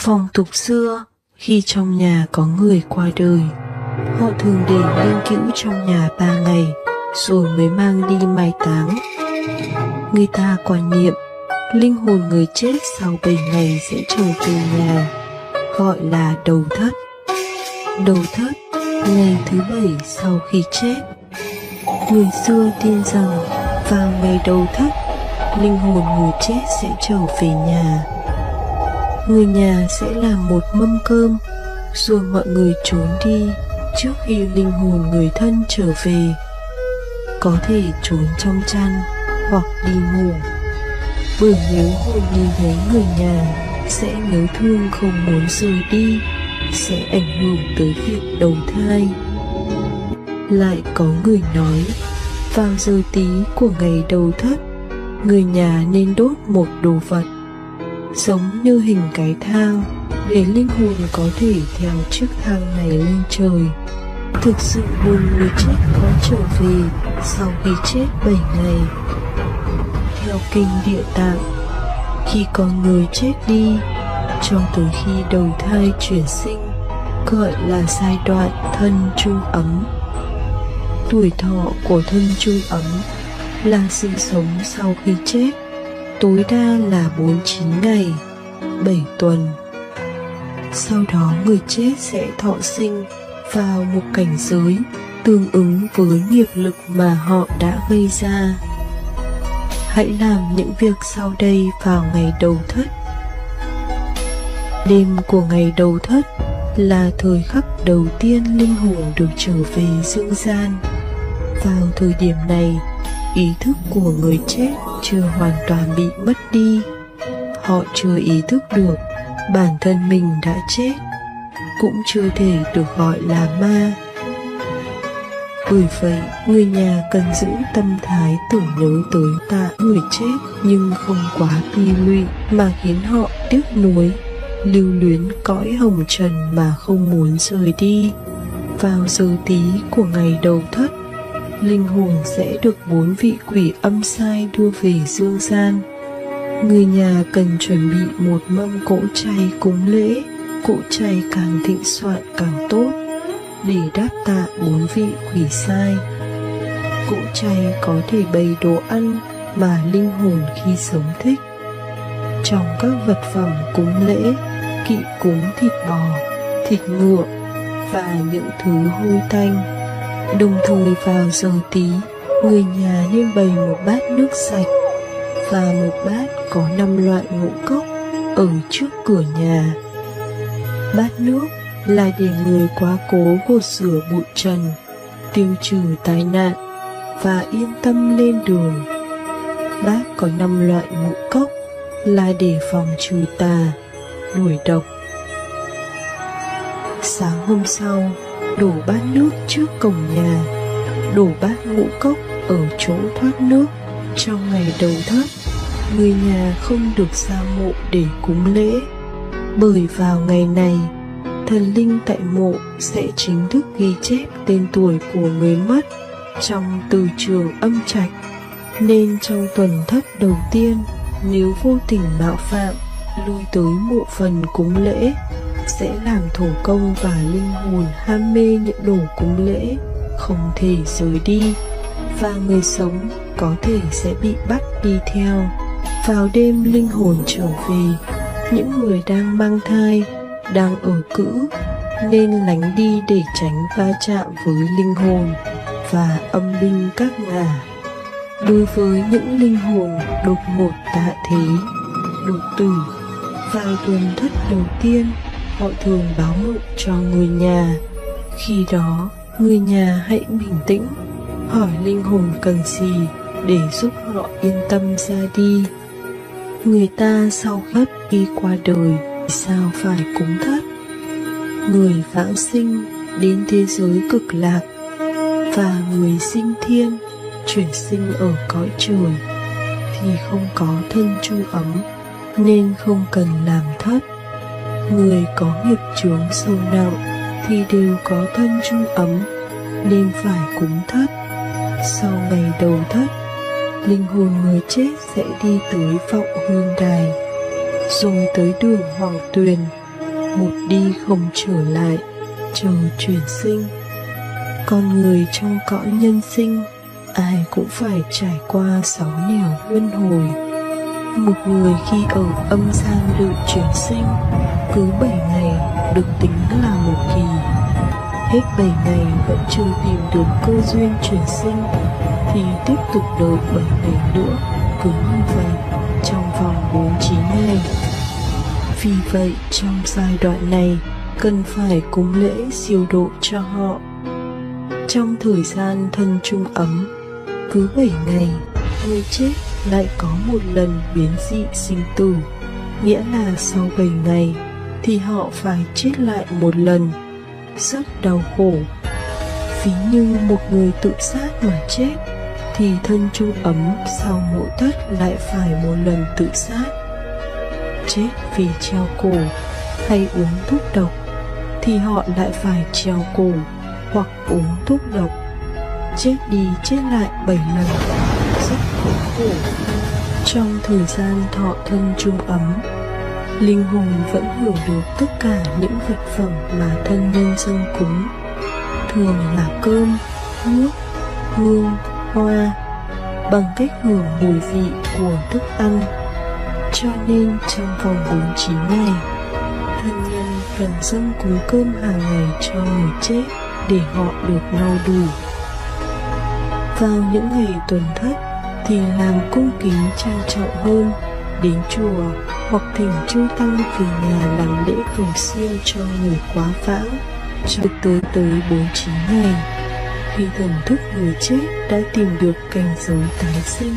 Phong tục xưa, khi trong nhà có người qua đời, họ thường để linh cữu trong nhà 3 ngày rồi mới mang đi mai táng. Người ta quan niệm linh hồn người chết sau 7 ngày sẽ trở về nhà, gọi là đầu thất. Đầu thất, ngày thứ 7 sau khi chết. Người xưa tin rằng vào ngày đầu thất, linh hồn người chết sẽ trở về nhà. Người nhà sẽ làm một mâm cơm, rồi mọi người trốn đi trước khi linh hồn người thân trở về. Có thể trốn trong chăn hoặc đi ngủ, bởi nếu hồn nhìn thấy người nhà sẽ nhớ thương không muốn rời đi, sẽ ảnh hưởng tới việc đầu thai. Lại có người nói, vào giờ tí của ngày đầu thất, người nhà nên đốt một đồ vật giống như hình cái thang để linh hồn có thể theo chiếc thang này lên trời. Thực sự hồn người chết có trở về sau khi chết 7 ngày. Theo kinh Địa Tạng, khi con người chết đi cho tới khi đầu thai chuyển sinh gọi là giai đoạn thân trung ấm. Tuổi thọ của thân trung ấm là sự sống sau khi chết, tối đa là 49 ngày, 7 tuần. Sau đó người chết sẽ thọ sinh vào một cảnh giới tương ứng với nghiệp lực mà họ đã gây ra. Hãy làm những việc sau đây vào ngày đầu thất. Đêm của ngày đầu thất là thời khắc đầu tiên linh hồn được trở về dương gian. Vào thời điểm này, ý thức của người chết chưa hoàn toàn bị mất đi. Họ chưa ý thức được bản thân mình đã chết, cũng chưa thể được gọi là ma. Bởi vậy, người nhà cần giữ tâm thái tưởng nhớ tới tạ người chết nhưng không quá bi lụy mà khiến họ tiếc nuối, lưu luyến cõi hồng trần mà không muốn rời đi. Vào giờ tí của ngày đầu thất, linh hồn sẽ được 4 vị quỷ âm sai đưa về dương gian. Người nhà cần chuẩn bị một mâm cỗ chay cúng lễ, cỗ chay càng thịnh soạn càng tốt, để đáp tạ 4 vị quỷ sai. Cỗ chay có thể bày đồ ăn mà linh hồn khi sống thích. Trong các vật phẩm cúng lễ, kỵ cúng thịt bò, thịt ngựa và những thứ hôi tanh. Đồng thời vào giờ tí, người nhà nên bày một bát nước sạch và một bát có 5 loại ngũ cốc ở trước cửa nhà. Bát nước là để người quá cố gột rửa bụi trần, tiêu trừ tai nạn và yên tâm lên đường. Bát có 5 loại ngũ cốc là để phòng trừ tà, đuổi độc. Sáng hôm sau, đổ bát nước trước cổng nhà, đổ bát ngũ cốc ở chỗ thoát nước. Trong ngày đầu thất, người nhà không được ra mộ để cúng lễ, bởi vào ngày này, thần linh tại mộ sẽ chính thức ghi chép tên tuổi của người mất trong từ trường âm trạch. Nên trong tuần thất đầu tiên, nếu vô tình mạo phạm lui tới mộ phần cúng lễ, sẽ làm thổ công và linh hồn ham mê những đồ cúng lễ, không thể rời đi, và người sống có thể sẽ bị bắt đi theo. Vào đêm linh hồn trở về, những người đang mang thai, đang ở cữ nên lánh đi để tránh va chạm với linh hồn và âm binh các ngả. Đối với những linh hồn đột ngột tạ thế, đột tử, vào tuần thất đầu tiên, họ thường báo mộng cho người nhà. Khi đó, người nhà hãy bình tĩnh, hỏi linh hồn cần gì để giúp họ yên tâm ra đi. Người ta sau khất khi qua đời, sao phải cúng thất? Người vãng sinh đến thế giới cực lạc và người sinh thiên chuyển sinh ở cõi trời thì không có thân trung ấm nên không cần làm thất. Người có nghiệp chướng sâu nặng thì đều có thân trung ấm nên phải cúng thất. Sau ngày đầu thất, linh hồn người chết sẽ đi tới vọng hương đài, rồi tới đường Hoàng Tuyền một đi không trở lại, chờ chuyển sinh. Con người trong cõi nhân sinh, ai cũng phải trải qua 6 nẻo luân hồi. Một người khi ở âm gian được chuyển sinh, cứ 7 ngày được tính là một kỳ. Hết 7 ngày vẫn chưa tìm được cơ duyên chuyển sinh, thì tiếp tục đợi 7 ngày nữa, cứ như vậy trong vòng 49 ngày. Vì vậy trong giai đoạn này cần phải cúng lễ siêu độ cho họ. Trong thời gian thân chung ấm, cứ 7 ngày người chết lại có một lần biến dị sinh tử, nghĩa là sau 7 ngày thì họ phải chết lại một lần, rất đau khổ. Ví như một người tự sát mà chết, thì thân chung ấm sau mộ thất lại phải một lần tự sát. Chết vì treo cổ hay uống thuốc độc, thì họ lại phải treo cổ hoặc uống thuốc độc. Chết đi chết lại 7 lần, rất khổ khổ. Trong thời gian thọ thân chung ấm, linh hồn vẫn hưởng được tất cả những vật phẩm mà thân nhân dâng cúng, thường là cơm, nước, hương, hoa, bằng cách hưởng mùi vị của thức ăn. Cho nên trong vòng 49 ngày, thân nhân cần dâng cúng cơm hàng ngày cho người chết để họ được no đủ. Vào những ngày tuần thất thì làm cung kính trang trọng hơn, đến chùa hoặc thỉnh chư tăng về nhà làm lễ cầu siêu cho người quá vãng. Cho tới 49 ngày thì thần thức người chết đã tìm được cảnh giới tái sinh.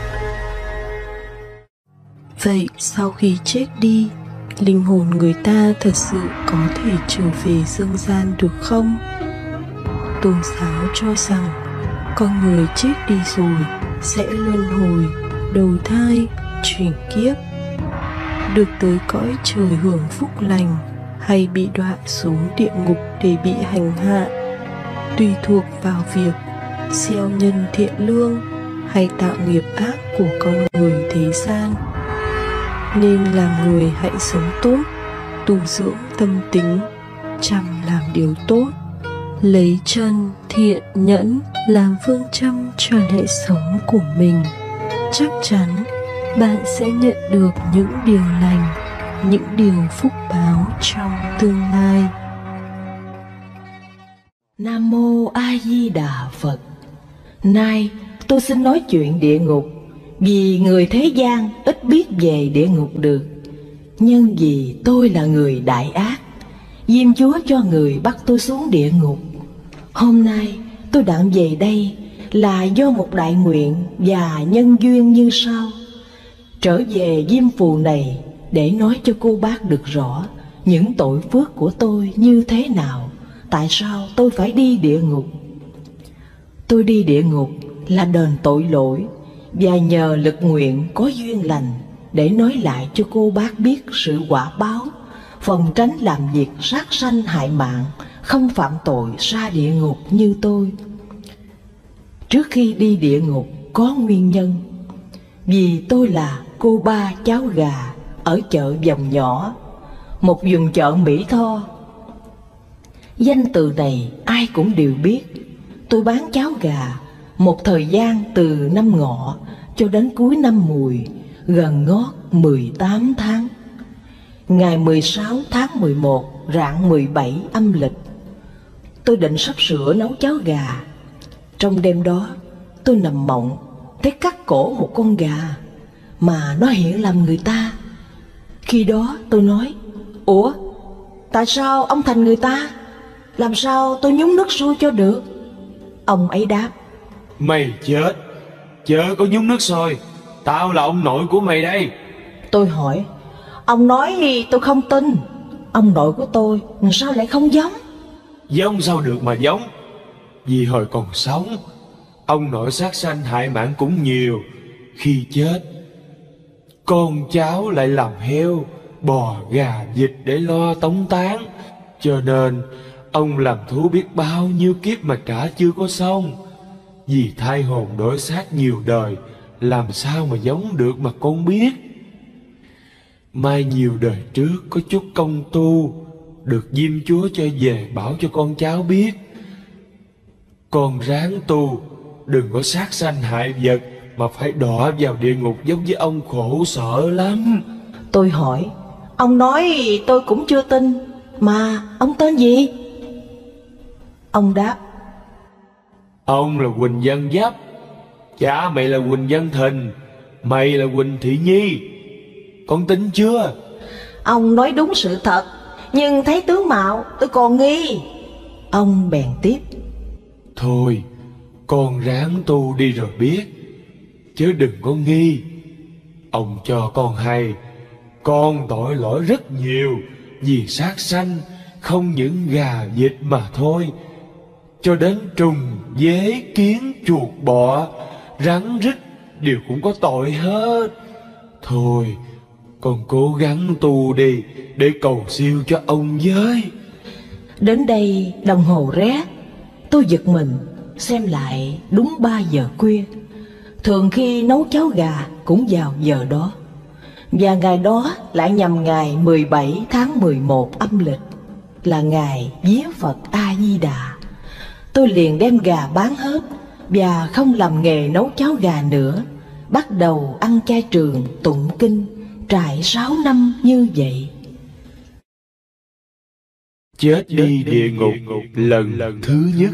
Vậy sau khi chết đi, linh hồn người ta thật sự có thể trở về dương gian được không? Tôn giáo cho rằng con người chết đi rồi sẽ luân hồi, đầu thai, chuyển kiếp, được tới cõi trời hưởng phúc lành, hay bị đọa xuống địa ngục để bị hành hạ, tùy thuộc vào việc gieo nhân thiện lương hay tạo nghiệp ác của con người thế gian. Nên làm người hãy sống tốt, tu dưỡng tâm tính, chăm làm điều tốt, lấy chân thiện nhẫn làm phương châm cho lẽ sống của mình. Chắc chắn bạn sẽ nhận được những điều lành, những điều phúc báo trong tương lai. Nam Mô A Di Đà Phật. Nay tôi xin nói chuyện địa ngục, vì người thế gian ít biết về địa ngục được. Nhưng vì tôi là người đại ác, Diêm Chúa cho người bắt tôi xuống địa ngục. Hôm nay tôi đặng về đây là do một đại nguyện và nhân duyên như sau. Trở về Diêm Phù này để nói cho cô bác được rõ những tội phước của tôi như thế nào, tại sao tôi phải đi địa ngục. Tôi đi địa ngục là đền tội lỗi, và nhờ lực nguyện có duyên lành để nói lại cho cô bác biết sự quả báo, phòng tránh làm việc sát sanh hại mạng, không phạm tội ra địa ngục như tôi. Trước khi đi địa ngục có nguyên nhân, vì tôi là cô ba cháu gà ở chợ Vòng Nhỏ, một vùng chợ Mỹ Tho. Danh từ này ai cũng đều biết. Tôi bán cháo gà một thời gian từ năm Ngọ cho đến cuối năm Mùi, gần ngót 18 tháng. Ngày 16 tháng 11 rạng 17 âm lịch, tôi định sắp sửa nấu cháo gà. Trong đêm đó tôi nằm mộng thấy cắt cổ một con gà mà nó hiện làm người ta. Khi đó tôi nói: Ủa, tại sao ông thành người ta? Làm sao tôi nhúng nước sôi cho được? Ông ấy đáp: Mày chết, chớ có nhúng nước sôi, tao là ông nội của mày đây. Tôi hỏi: Ông nói tôi không tin, ông nội của tôi sao lại không giống? Giống sao được mà giống, vì hồi còn sống ông nội sát sanh hại mạng cũng nhiều. Khi chết, con cháu lại làm heo, bò, gà, vịt để lo tống táng. Cho nên ông làm thú biết bao nhiêu kiếp mà trả chưa có xong. Vì thai hồn đổi xác nhiều đời, làm sao mà giống được mà con biết. Mai nhiều đời trước có chút công tu, được Diêm Chúa cho về bảo cho con cháu biết. Con ráng tu, đừng có sát sanh hại vật mà phải đọa vào địa ngục giống với ông, khổ sở lắm. Tôi hỏi, ông nói tôi cũng chưa tin, mà ông tên gì? Ông đáp, ông là Huỳnh Văn Giáp, cha mày là Huỳnh Văn Thình, mày là Huỳnh Thị Nhi. Con tin chưa? ông nói đúng sự thật, nhưng thấy tướng mạo tôi còn nghi. Ông bèn tiếp, thôi con ráng tu đi rồi biết, chứ đừng có nghi. Ông cho con hay, con tội lỗi rất nhiều vì sát sanh, không những gà vịt mà thôi, cho đến trùng, dế, kiến, chuột, bọ, rắn, rít đều cũng có tội hết. Thôi con cố gắng tu đi để cầu siêu cho ông với. Đến đây đồng hồ ré. Tôi giật mình, xem lại đúng 3 giờ khuya. Thường khi nấu cháo gà cũng vào giờ đó. Và ngày đó lại nhằm ngày 17 tháng 11 âm lịch, là ngày vía Phật A-di-đà. Tôi liền đem gà bán hết và không làm nghề nấu cháo gà nữa, bắt đầu ăn chay trường tụng kinh, trải 6 năm như vậy. Chết đi địa ngục lần thứ nhất.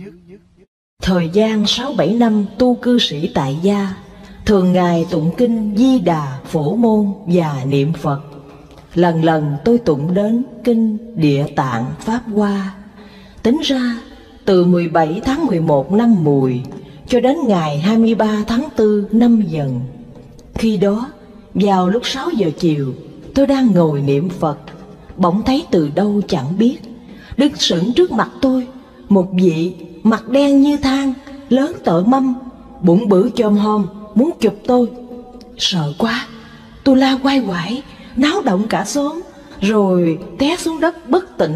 Thời gian 6-7 năm tu cư sĩ tại gia, thường ngày tụng kinh Di Đà Phổ Môn và niệm Phật. Lần lần tôi tụng đến kinh Địa Tạng Pháp Hoa. Tính ra từ 17 tháng 11 năm Mùi cho đến ngày 23 tháng 4 năm Dần. Khi đó vào lúc 6 giờ chiều, tôi đang ngồi niệm Phật, bỗng thấy từ đâu chẳng biết đứng sững trước mặt tôi một vị mặt đen như than, lớn tợ mâm, bụng bự chòm hòm, muốn chụp tôi. Sợ quá, tôi la quay quải, náo động cả xóm, rồi té xuống đất bất tỉnh.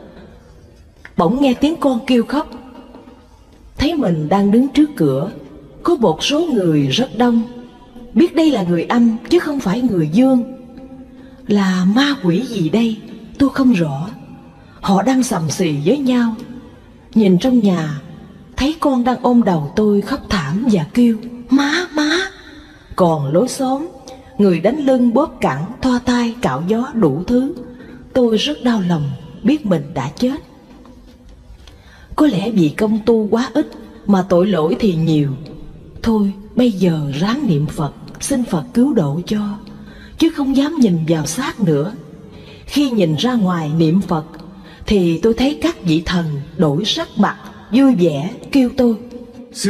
Bỗng nghe tiếng con kêu khóc. Thấy mình đang đứng trước cửa, có một số người rất đông. Biết đây là người âm chứ không phải người dương. Là ma quỷ gì đây tôi không rõ. Họ đang sầm xì với nhau. Nhìn trong nhà, thấy con đang ôm đầu tôi khóc thảm và kêu má má. Còn lối xóm, người đánh lưng bóp cẳng, thoa tay, cạo gió đủ thứ. Tôi rất đau lòng, biết mình đã chết. Có lẽ vì công tu quá ít mà tội lỗi thì nhiều. Thôi bây giờ ráng niệm Phật, xin Phật cứu độ cho, chứ không dám nhìn vào xác nữa. Khi nhìn ra ngoài niệm Phật thì tôi thấy các vị thần đổi sắc mặt, vui vẻ kêu tôi: Sư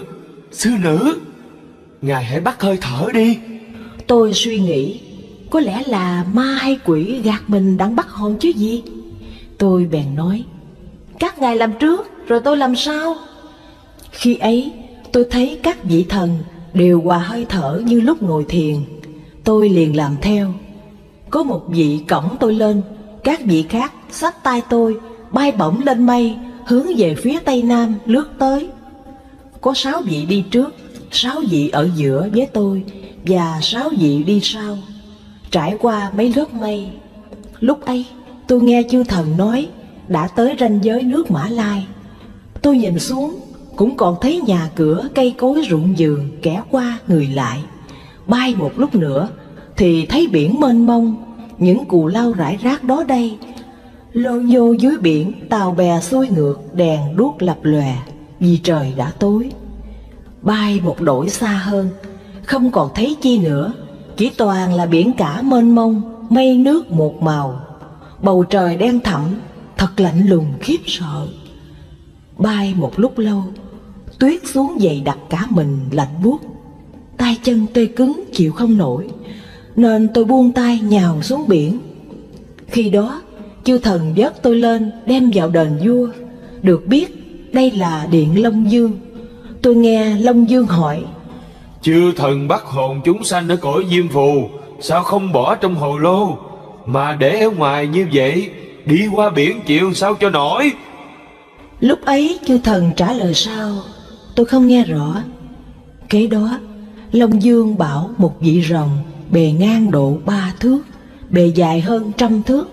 nữ, ngài hãy bắt hơi thở đi. Tôi suy nghĩ, có lẽ là ma hay quỷ gạt mình đang bắt hồn chứ gì. Tôi bèn nói: các ngài làm trước rồi tôi làm sau. Khi ấy tôi thấy các vị thần đều hòa hơi thở như lúc ngồi thiền. Tôi liền làm theo. Có một vị cõng tôi lên, các vị khác xách tay tôi bay bổng lên mây, hướng về phía tây nam lướt tới. Có 6 vị đi trước, 6 vị ở giữa với tôi, và 6 vị đi sau, trải qua mấy lớp mây. Lúc ấy tôi nghe chư thần nói đã tới ranh giới nước Mã Lai. Tôi nhìn xuống, cũng còn thấy nhà cửa, cây cối, ruộng vườn, kẻ qua người lại. Bay một lúc nữa thì thấy biển mênh mông, những cù lao rải rác đó đây. Lô nhô dưới biển, tàu bè xuôi ngược, đèn đuốc lập lòe, vì trời đã tối. Bay một đổi xa hơn, không còn thấy chi nữa, chỉ toàn là biển cả mênh mông, mây nước một màu. Bầu trời đen thẳm, thật lạnh lùng khiếp sợ. Bay một lúc lâu, tuyết xuống dày đặc cả mình lạnh buốt. Tay chân tê cứng chịu không nổi, nên tôi buông tay nhào xuống biển. Khi đó chư thần vớt tôi lên đem vào đền vua. Được biết đây là điện Long Dương. Tôi nghe Long Dương hỏi: chư thần bắt hồn chúng sanh ở cõi Diêm Phù, sao không bỏ trong hồ lô mà để ở ngoài như vậy? Đi qua biển chịu sao cho nổi? Lúc ấy chư thần trả lời sao tôi không nghe rõ. Kế đó Long Dương bảo một vị rồng bề ngang độ 3 thước, bề dài hơn 100 thước,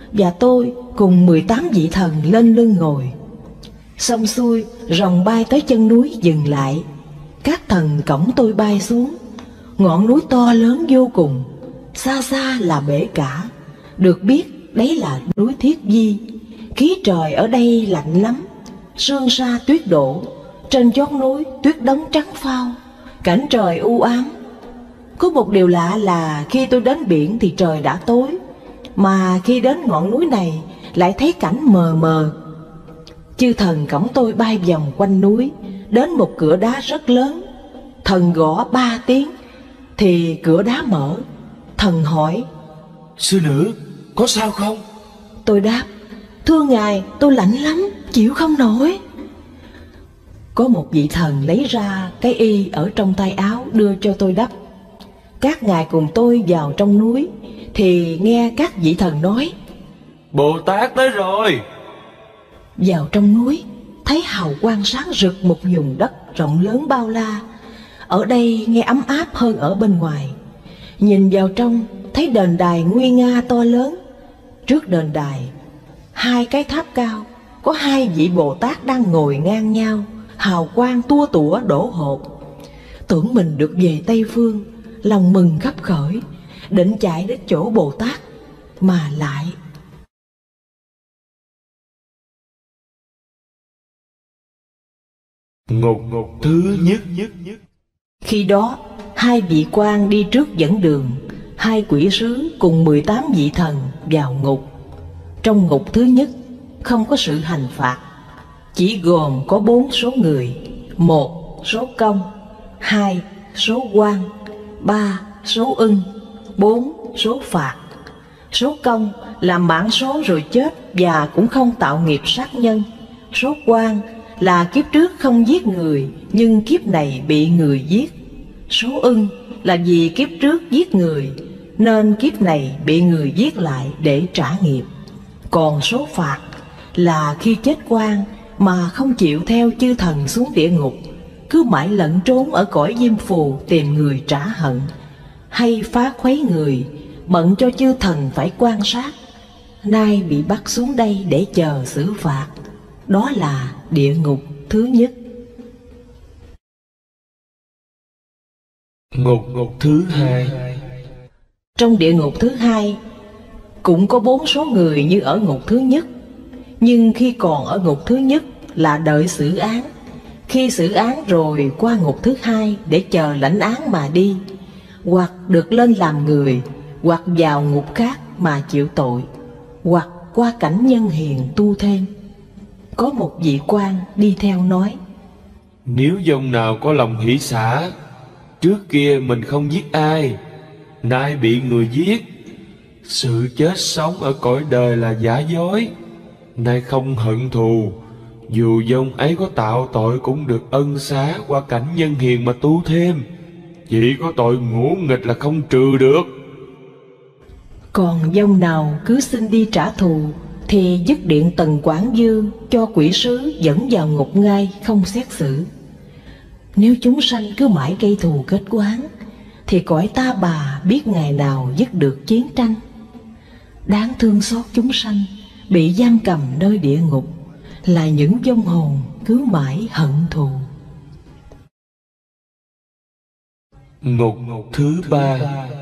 và tôi cùng 18 vị thần lên lưng ngồi. Xong xuôi, rồng bay tới chân núi dừng lại. Các thần cõng tôi bay xuống. Ngọn núi to lớn vô cùng, xa xa là bể cả. Được biết đấy là núi Thiết Di. Khí trời ở đây lạnh lắm, sương sa tuyết đổ. Trên chót núi tuyết đóng trắng phao, cảnh trời u ám. Có một điều lạ là khi tôi đến biển thì trời đã tối, mà khi đến ngọn núi này lại thấy cảnh mờ mờ. Chư thần cõng tôi bay vòng quanh núi, đến một cửa đá rất lớn. Thần gõ 3 tiếng thì cửa đá mở. Thần hỏi: Sư nữ, có sao không? Tôi đáp: Thưa ngài, tôi lạnh lắm, chịu không nổi. Có một vị thần lấy ra cái y ở trong tay áo đưa cho tôi đắp. Các ngài cùng tôi vào trong núi thì nghe các vị thần nói: Bồ Tát tới rồi. Vào trong núi thấy hào quang sáng rực một vùng đất rộng lớn bao la. Ở đây nghe ấm áp hơn ở bên ngoài. Nhìn vào trong thấy đền đài nguy nga to lớn. Trước đền đài 2 cái tháp cao, có 2 vị Bồ Tát đang ngồi ngang nhau, hào quang tua tủa đổ hột. Tưởng mình được về Tây Phương, lòng mừng khắp khởi, định chạy đến chỗ Bồ Tát, mà lại Ngục thứ nhất. khi đó 2 vị quan đi trước dẫn đường. 2 quỷ sứ cùng 18 vị thần vào ngục. Trong ngục thứ nhất không có sự hành phạt, chỉ gồm có 4 số người: 1 số công, 2 số quan, 3 số ưng, 4 số phạt. Số công là mãn số rồi chết và cũng không tạo nghiệp sát nhân. Số quan là kiếp trước không giết người nhưng kiếp này bị người giết. Số ưng là vì kiếp trước giết người nên kiếp này bị người giết lại để trả nghiệp. Còn số phạt là khi chết quan mà không chịu theo chư thần xuống địa ngục, cứ mãi lẩn trốn ở cõi diêm phù tìm người trả hận, hay phá khuấy người, bận cho chư thần phải quan sát, nay bị bắt xuống đây để chờ xử phạt. Đó là địa ngục thứ nhất. Ngục thứ hai. Trong địa ngục thứ hai cũng có 4 số người như ở ngục thứ nhất, nhưng khi còn ở ngục thứ nhất là đợi xử án. Khi xử án rồi qua ngục thứ hai để chờ lãnh án mà đi, hoặc được lên làm người, hoặc vào ngục khác mà chịu tội, hoặc qua cảnh nhân hiền tu thêm. Có một vị quan đi theo nói: Nếu dòng nào có lòng hỷ xả, trước kia mình không giết ai, nay bị người giết, sự chết sống ở cõi đời là giả dối, nay không hận thù, dù dòng ấy có tạo tội cũng được ân xá qua cảnh nhân hiền mà tu thêm, chỉ có tội ngỗ nghịch là không trừ được. Còn dòng nào cứ xin đi trả thù thì dứt điện Tần Quảng Dương cho quỷ sứ dẫn vào ngục ngay, không xét xử. Nếu chúng sanh cứ mãi gây thù kết oán thì cõi ta bà biết ngày nào dứt được chiến tranh. Đáng thương xót chúng sanh bị giam cầm nơi địa ngục là những vong hồn cứ mãi hận thù. Ngục thứ ba.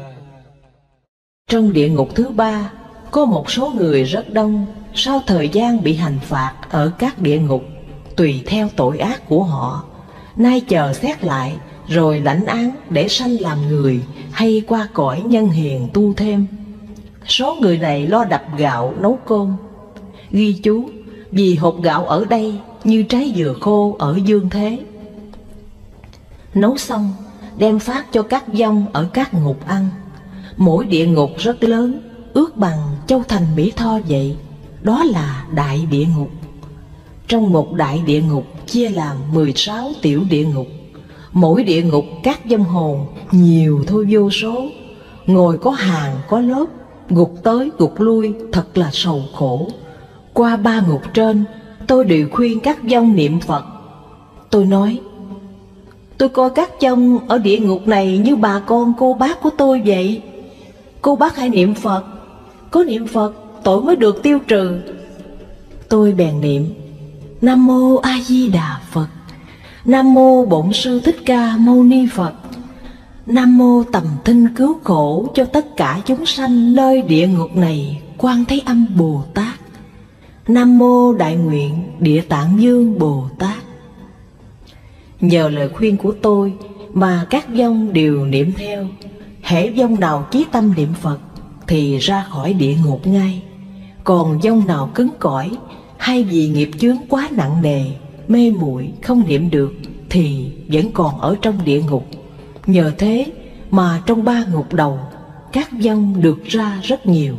Trong địa ngục thứ ba có một số người rất đông, sau thời gian bị hành phạt ở các địa ngục tùy theo tội ác của họ, nay chờ xét lại rồi lãnh án để sanh làm người hay qua cõi nhân hiền tu thêm. Số người này lo đập gạo nấu cơm. Ghi chú: vì hột gạo ở đây như trái dừa khô ở dương thế. Nấu xong đem phát cho các vong ở các ngục ăn. Mỗi địa ngục rất lớn, ước bằng châu thành Mỹ Tho vậy. Đó là đại địa ngục. Trong một đại địa ngục chia làm 16 tiểu địa ngục. Mỗi địa ngục các vong hồn nhiều thôi vô số, ngồi có hàng có lớp, gục tới gục lui thật là sầu khổ. Qua 3 ngục trên tôi đều khuyên các vong niệm Phật. Tôi nói: tôi coi các vong ở địa ngục này như bà con cô bác của tôi vậy. Cô bác hãy niệm Phật, có niệm Phật tội mới được tiêu trừ. Tôi bèn niệm: Nam mô A Di Đà Phật, Nam mô Bổn Sư Thích Ca Mâu Ni Phật, Nam mô tầm thinh cứu khổ cho tất cả chúng sanh nơi địa ngục này Quan Thế Âm Bồ Tát, Nam mô Đại Nguyện Địa Tạng Dương Bồ Tát. Nhờ lời khuyên của tôi mà các vong đều niệm theo. Hễ vong nào chí tâm niệm Phật thì ra khỏi địa ngục ngay. Còn vong nào cứng cỏi hay vì nghiệp chướng quá nặng nề, mê muội không niệm được thì vẫn còn ở trong địa ngục. Nhờ thế mà trong 3 ngục đầu, các vong được ra rất nhiều.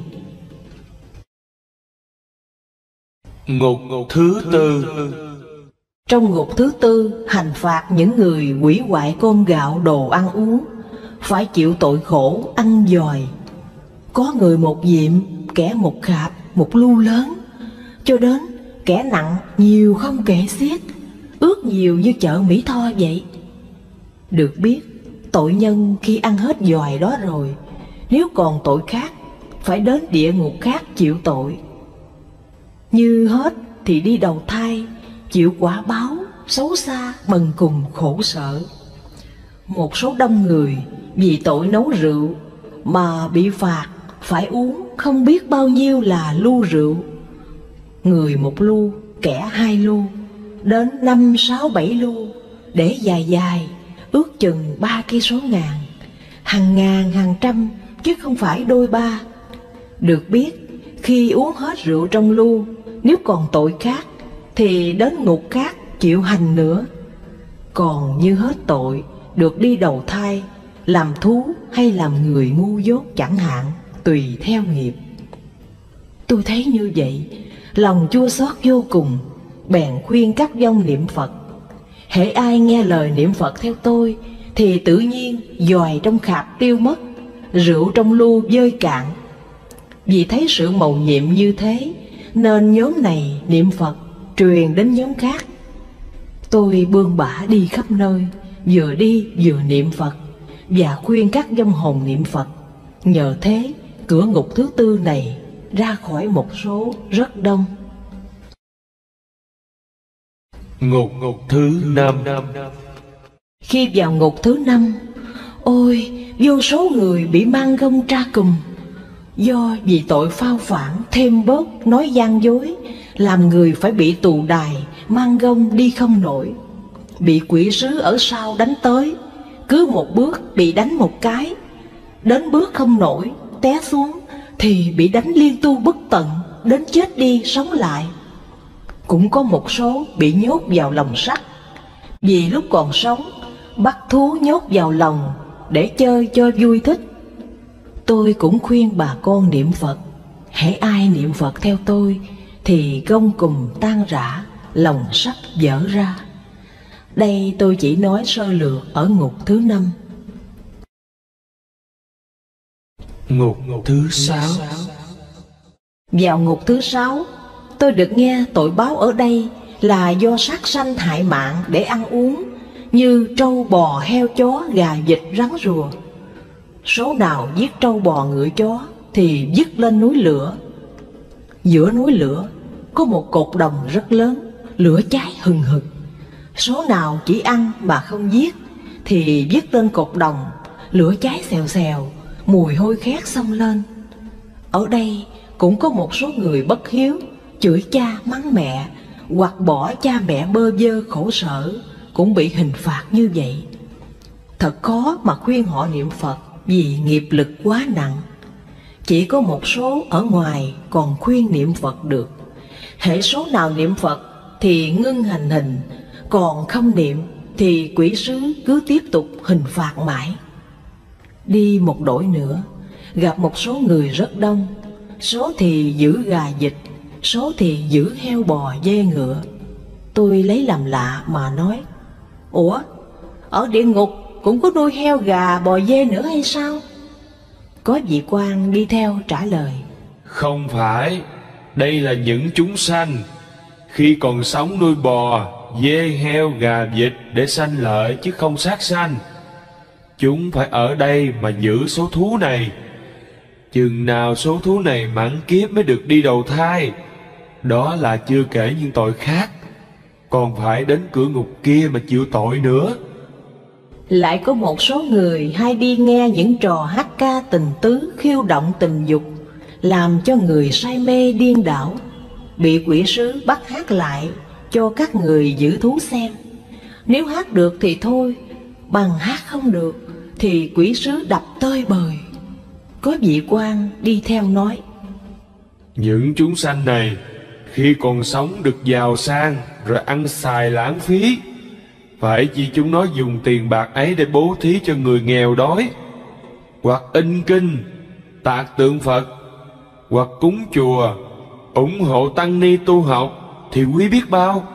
Ngục thứ tư. Trong ngục thứ tư hành phạt những người hủy hoại cơm gạo đồ ăn uống, phải chịu tội khổ ăn dòi. Có người một diệm, kẻ một khạp, một lu lớn, cho đến kẻ nặng nhiều không kể xiết, ước nhiều như chợ Mỹ Tho vậy. Được biết, tội nhân khi ăn hết dòi đó rồi, nếu còn tội khác, phải đến địa ngục khác chịu tội. Như hết thì đi đầu thai, chịu quả báo xấu xa bần cùng khổ sở. Một số đông người vì tội nấu rượu mà bị phạt phải uống không biết bao nhiêu là lu rượu. Người một lu, kẻ 2 lu, đến 5, 6, 7 lu, để dài dài, ước chừng 3 cây số ngàn, hàng ngàn hàng trăm chứ không phải đôi ba. Được biết, khi uống hết rượu trong lu, nếu còn tội khác thì đến ngục khác chịu hành nữa. Còn như hết tội, được đi đầu thai, làm thú hay làm người ngu dốt chẳng hạn, tùy theo nghiệp. Tôi thấy như vậy, lòng chua xót vô cùng, bèn khuyên các vong niệm Phật. Hễ ai nghe lời niệm Phật theo tôi thì tự nhiên dòi trong khạp tiêu mất, rượu trong lu vơi cạn. Vì thấy sự mầu nhiệm như thế nên nhóm này niệm Phật truyền đến nhóm khác. Tôi bươn bả đi khắp nơi, vừa đi vừa niệm Phật và khuyên các vong hồn niệm Phật. Nhờ thế cửa ngục thứ tư này ra khỏi một số rất đông. Ngục thứ 5. Khi vào ngục thứ 5, ôi vô số người bị mang gông tra cùm. Do vì tội phao phản thêm bớt nói gian dối, làm người phải bị tù đài, mang gông đi không nổi. Bị quỷ sứ ở sau đánh tới, cứ một bước bị đánh một cái, đến bước không nổi, té xuống thì bị đánh liên tu bất tận, đến chết đi sống lại. Cũng có một số bị nhốt vào lồng sắt, vì lúc còn sống bắt thú nhốt vào lồng để chơi cho vui thích. Tôi cũng khuyên bà con niệm Phật. Hễ ai niệm Phật theo tôi thì gông cùm tan rã, lồng sắt vỡ ra. Đây tôi chỉ nói sơ lược ở ngục thứ 5. Ngục thứ 6. Vào ngục thứ 6, tôi được nghe tội báo ở đây là do sát sanh hại mạng để ăn uống, như trâu bò heo chó gà vịt rắn rùa. Số nào giết trâu bò ngựa chó thì dứt lên núi lửa. Giữa núi lửa có một cột đồng rất lớn, lửa cháy hừng hực. Số nào chỉ ăn mà không giết thì dứt lên cột đồng, lửa cháy xèo xèo, mùi hôi khét xông lên. Ở đây cũng có một số người bất hiếu, chửi cha mắng mẹ, hoặc bỏ cha mẹ bơ vơ khổ sở, cũng bị hình phạt như vậy. Thật khó mà khuyên họ niệm Phật vì nghiệp lực quá nặng. Chỉ có một số ở ngoài còn khuyên niệm Phật được. Hễ số nào niệm Phật thì ngưng hành hình, còn không niệm thì quỷ sứ cứ tiếp tục hình phạt mãi. Đi một đổi nữa, gặp một số người rất đông, số thì giữ gà vịt, số thì giữ heo bò dê ngựa. Tôi lấy làm lạ mà nói: Ủa, ở địa ngục cũng có nuôi heo gà bò dê nữa hay sao? Có vị quan đi theo trả lời: Không phải, đây là những chúng sanh khi còn sống nuôi bò, dê, heo, gà, vịt để sanh lợi chứ không sát sanh. Chúng phải ở đây mà giữ số thú này, Chừng nào số thú này mãn kiếp mới được đi đầu thai. Đó là chưa kể những tội khác, còn phải đến cửa ngục kia mà chịu tội nữa. Lại có một số người hay đi nghe những trò hát ca tình tứ khiêu động tình dục, làm cho người say mê điên đảo, bị quỷ sứ bắt hát lại cho các người giữ thú xem. Nếu hát được thì thôi, bằng hát không được thì quỷ sứ đập tơi bời. Có vị quan đi theo nói: Những chúng sanh này khi còn sống được giàu sang rồi ăn xài lãng phí, phải chi chúng nó dùng tiền bạc ấy để bố thí cho người nghèo đói, hoặc in kinh, tạc tượng Phật, hoặc cúng chùa, ủng hộ tăng ni tu học thì quý biết bao.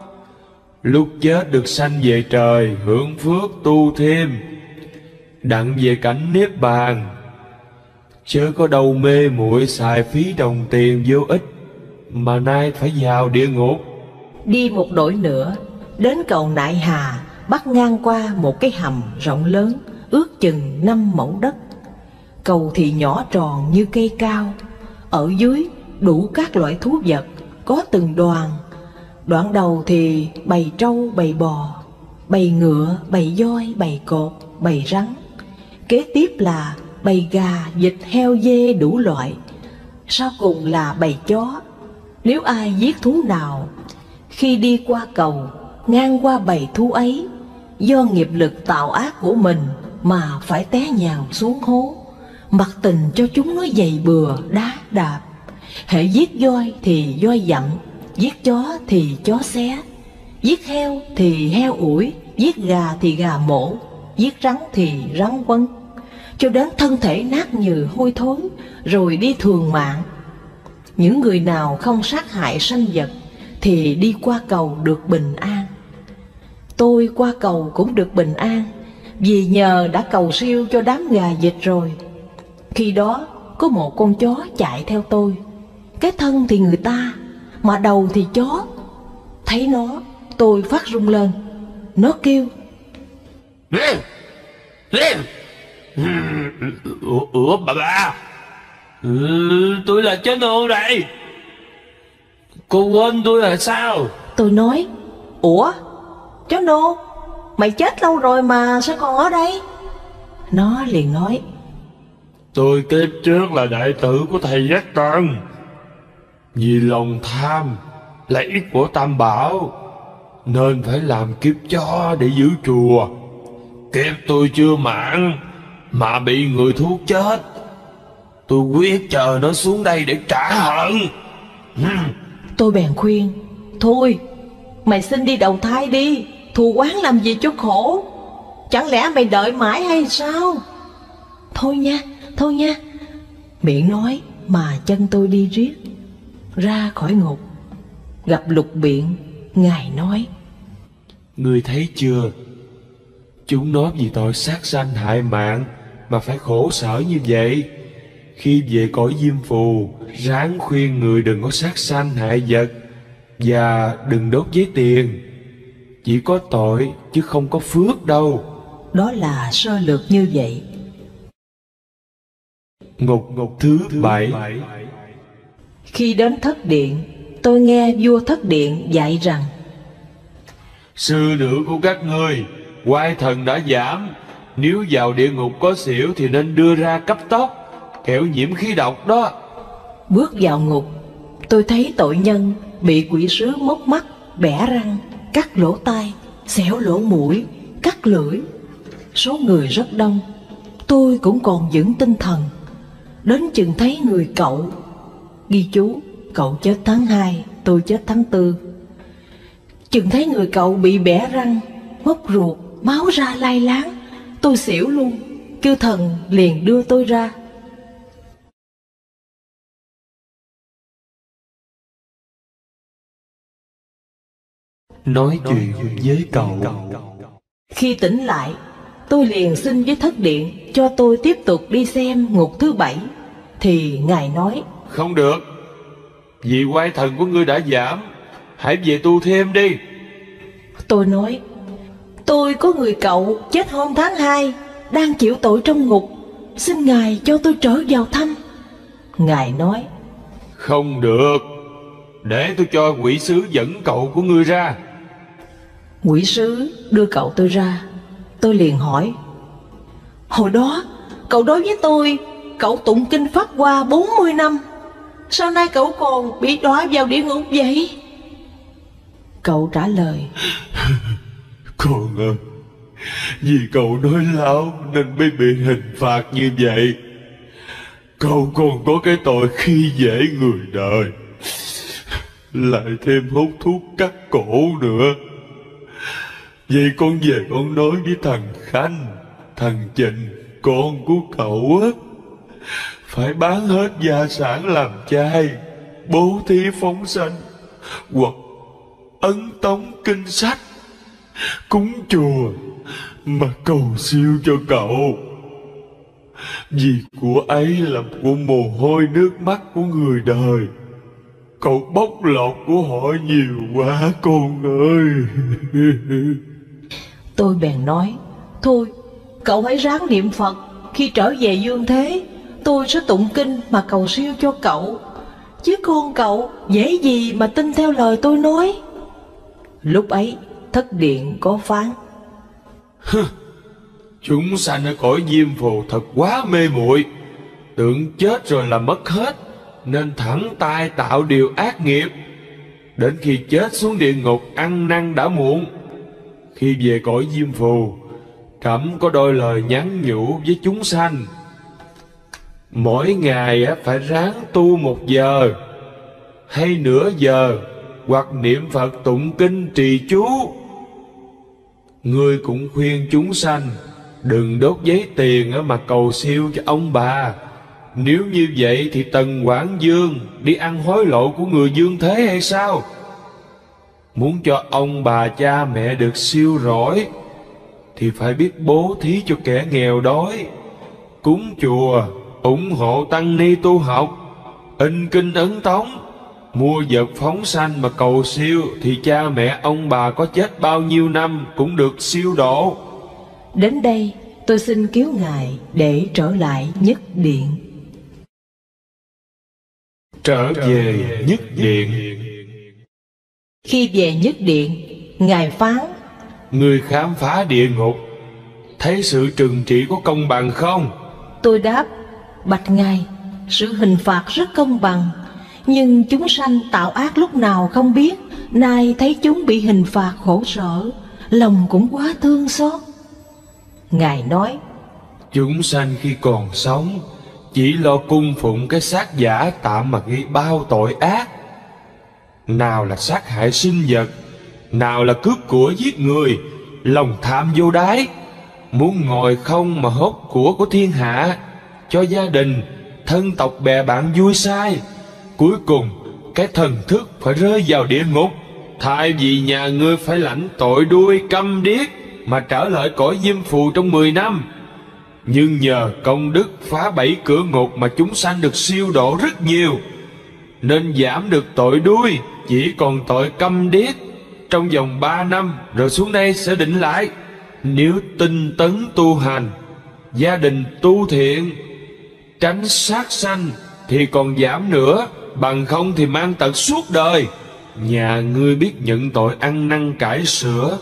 Lúc chết được sanh về trời hưởng phước tu thêm, đặng về cảnh niết bàn, chớ có đâu mê muội xài phí đồng tiền vô ích mà nay phải vào địa ngục. Đi một đổi nữa, đến cầu Nại Hà, bắt ngang qua một cái hầm rộng lớn, ước chừng 5 mẫu đất. Cầu thì nhỏ tròn như cây cao, ở dưới đủ các loại thú vật, có từng đoàn. Đoạn đầu thì bầy trâu, bầy bò, bầy ngựa, bầy voi, bầy cột, bầy rắn. Kế tiếp là bầy gà, vịt, heo, dê đủ loại. Sau cùng là bầy chó. Nếu ai giết thú nào, khi đi qua cầu, ngang qua bầy thú ấy, do nghiệp lực tạo ác của mình mà phải té nhào xuống hố, mặc tình cho chúng nó giày bừa, đá đạp. Hễ giết voi thì voi dặm, giết chó thì chó xé, giết heo thì heo ủi, giết gà thì gà mổ, giết rắn thì rắn quấn, cho đến thân thể nát nhừ hôi thối, rồi đi thường mạng. Những người nào không sát hại sanh vật thì đi qua cầu được bình an. Tôi qua cầu cũng được bình an, vì nhờ đã cầu siêu cho đám gà vịt rồi. Khi đó có một con chó chạy theo tôi, cái thân thì người ta mà đầu thì chó. Thấy nó, tôi phát run lên. Nó kêu: Ủa bà, tôi là chó nô đây, cô quên tôi là sao? Tôi nói: Ủa chó nô, mày chết lâu rồi mà sao còn ở đây? Nó liền nói: Tôi kiếp trước là đệ tử của thầy Giác Tần, vì lòng tham lấy của Tam Bảo nên phải làm kiếp chó để giữ chùa. Kiếp tôi chưa mãn mà bị người thú chết, tôi quyết chờ nó xuống đây để trả hận. Tôi bèn khuyên: Thôi mày xin đi đầu thai đi, thù oán làm gì cho khổ, chẳng lẽ mày đợi mãi hay sao? Thôi nha, thôi nha. Miệng nói mà chân tôi đi riết ra khỏi ngục. Gặp Lục Biện, ngài nói: Ngươi thấy chưa, chúng nó vì tội sát sanh hại mạng mà phải khổ sở như vậy. Khi về cõi Diêm Phù, ráng khuyên người đừng có sát sanh hại vật và đừng đốt giấy tiền. Chỉ có tội chứ không có phước đâu. Đó là sơ lược như vậy. Ngục thứ 7. Khi đến thất điện, tôi nghe vua thất điện dạy rằng: Sư nữ của các ngươi, oai thần đã giảm. Nếu vào địa ngục có xỉu thì nên đưa ra cấp tốc, kẻo nhiễm khí độc đó. Bước vào ngục, tôi thấy tội nhân bị quỷ sứ móc mắt, bẻ răng, cắt lỗ tai, xẻo lỗ mũi, cắt lưỡi. Số người rất đông, tôi cũng còn vững tinh thần. Đến chừng thấy người cậu, ghi chú cậu chết tháng 2, tôi chết tháng 4. Chừng thấy người cậu bị bẻ răng, móc ruột, máu ra lai láng, tôi xỉu luôn. Chư thần liền đưa tôi ra. Nói chuyện với cậu. Khi tỉnh lại, tôi liền xin với thất điện cho tôi tiếp tục đi xem ngục thứ 7. Thì ngài nói: Không được, vì oai thần của ngươi đã giảm, hãy về tu thêm đi. Tôi nói: Tôi có người cậu chết hôm tháng 2, đang chịu tội trong ngục, xin ngài cho tôi trở vào thăm. Ngài nói: Không được, để tôi cho quỷ sứ dẫn cậu của ngươi ra. Quỷ sứ đưa cậu tôi ra. Tôi liền hỏi: Hồi đó cậu nói với tôi cậu tụng kinh Pháp Hoa 40 năm, sao nay cậu còn bị đọa vào địa ngục vậy? Cậu trả lời: Con ơi, vì cậu nói láo nên mới bị hình phạt như vậy. Cậu còn có cái tội khi dễ người đời, lại thêm hút thuốc cắt cổ nữa. Vậy con về con nói với thằng Khanh, thằng Trịnh, con của cậu á, phải bán hết gia sản làm chay, bố thí phóng sanh, hoặc ấn tống kinh sách, cúng chùa mà cầu siêu cho cậu. Vì của ấy là của mồ hôi nước mắt của người đời. Cậu bóc lột của họ nhiều quá con ơi. Tôi bèn nói: Thôi, cậu hãy ráng niệm Phật. Khi trở về dương thế, tôi sẽ tụng kinh mà cầu siêu cho cậu. Chứ con cậu dễ gì mà tin theo lời tôi nói. Lúc ấy thất điện có phán: Chúng sanh ở cõi diêm phù thật quá mê muội, tưởng chết rồi là mất hết, nên thẳng tay tạo điều ác nghiệp. Đến khi chết xuống địa ngục ăn năn đã muộn. Khi về cõi diêm phù, Trẫm có đôi lời nhắn nhủ với chúng sanh. Mỗi ngày phải ráng tu 1 giờ hay nửa giờ, hoặc niệm Phật tụng kinh trì chú. Ngươi cũng khuyên chúng sanh đừng đốt giấy tiền mà cầu siêu cho ông bà. Nếu như vậy thì Tần Quảng Dương đi ăn hối lộ của người dương thế hay sao? Muốn cho ông bà cha mẹ được siêu rỗi thì phải biết bố thí cho kẻ nghèo đói, cúng chùa, ủng hộ tăng ni tu học, in kinh ấn tống, mua vật phóng sanh mà cầu siêu, thì cha mẹ ông bà có chết bao nhiêu năm cũng được siêu độ. Đến đây tôi xin cứu Ngài để trở lại Nhất Điện. Trở về Nhất Điện. Khi về Nhất Điện, Ngài phán: Người khám phá địa ngục, thấy sự trừng trị có công bằng không? Tôi đáp: Bạch Ngài, sự hình phạt rất công bằng, nhưng chúng sanh tạo ác lúc nào không biết, nay thấy chúng bị hình phạt khổ sở, lòng cũng quá thương xót. Ngài nói: Chúng sanh khi còn sống chỉ lo cung phụng cái xác giả tạm mà gây bao tội ác. Nào là sát hại sinh vật, nào là cướp của giết người, lòng tham vô đáy, muốn ngồi không mà hốt của thiên hạ, cho gia đình, thân tộc bè bạn vui sai. Cuối cùng cái thần thức phải rơi vào địa ngục. Thay vì nhà ngươi phải lãnh tội đuôi câm điếc mà trở lại cõi diêm phù trong 10 năm, nhưng nhờ công đức phá 7 cửa ngục mà chúng sanh được siêu độ rất nhiều, nên giảm được tội đuôi, chỉ còn tội câm điếc trong vòng 3 năm, rồi xuống đây sẽ định lại. Nếu tinh tấn tu hành, gia đình tu thiện, tránh sát sanh thì còn giảm nữa, bằng không thì mang tật suốt đời. Nhà ngươi biết nhận tội ăn năn cải sửa.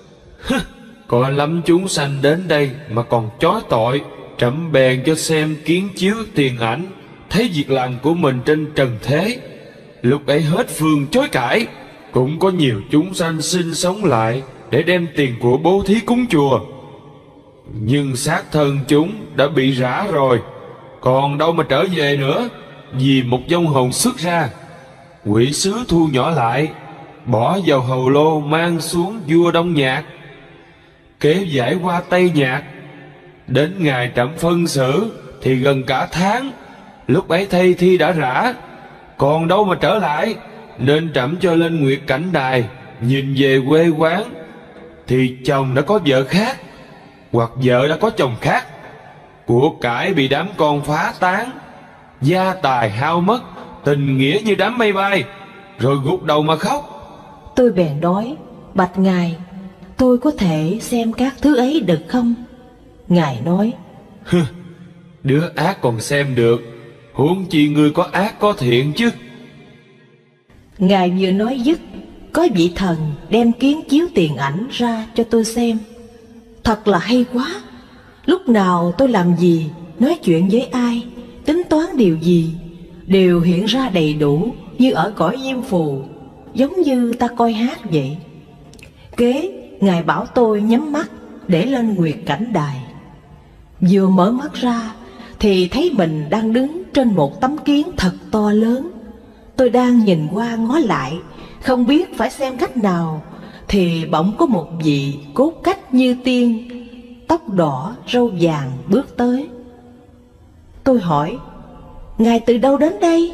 Có lắm chúng sanh đến đây mà còn chối tội. Trẫm bèn cho xem kiến chiếu tiền ảnh, thấy việc làm của mình trên trần thế. Lúc ấy hết phương chối cãi. Cũng có nhiều chúng sanh sinh sống lại để đem tiền của bố thí cúng chùa, nhưng xác thân chúng đã bị rã rồi, còn đâu mà trở về nữa. Vì một vong hồn xuất ra, quỷ sứ thu nhỏ lại, bỏ vào hầu lô mang xuống vua Đông Nhạc, kế giải qua Tây Nhạc. Đến ngày trẫm phân xử thì gần cả tháng. Lúc ấy thây thi đã rã, còn đâu mà trở lại, nên trẫm cho lên Nguyệt Cảnh Đài. Nhìn về quê quán thì chồng đã có vợ khác, hoặc vợ đã có chồng khác, của cải bị đám con phá tán, gia tài hao mất, tình nghĩa như đám mây bay, rồi gục đầu mà khóc. Tôi bèn nói: Bạch Ngài, tôi có thể xem các thứ ấy được không? Ngài nói: Đứa ác còn xem được, huống chi ngươi có ác có thiện chứ. Ngài vừa nói dứt, có vị thần đem kiến chiếu tiền ảnh ra cho tôi xem. Thật là hay quá. Lúc nào tôi làm gì, nói chuyện với ai, tính toán điều gì, đều hiện ra đầy đủ như ở cõi diêm phù, giống như ta coi hát vậy. Kế, Ngài bảo tôi nhắm mắt để lên nguyệt cảnh đài. Vừa mở mắt ra thì thấy mình đang đứng trên một tấm kiến thật to lớn. Tôi đang nhìn qua ngó lại, không biết phải xem cách nào, thì bỗng có một vị cốt cách như tiên, tóc đỏ râu vàng bước tới. Tôi hỏi: Ngài từ đâu đến đây?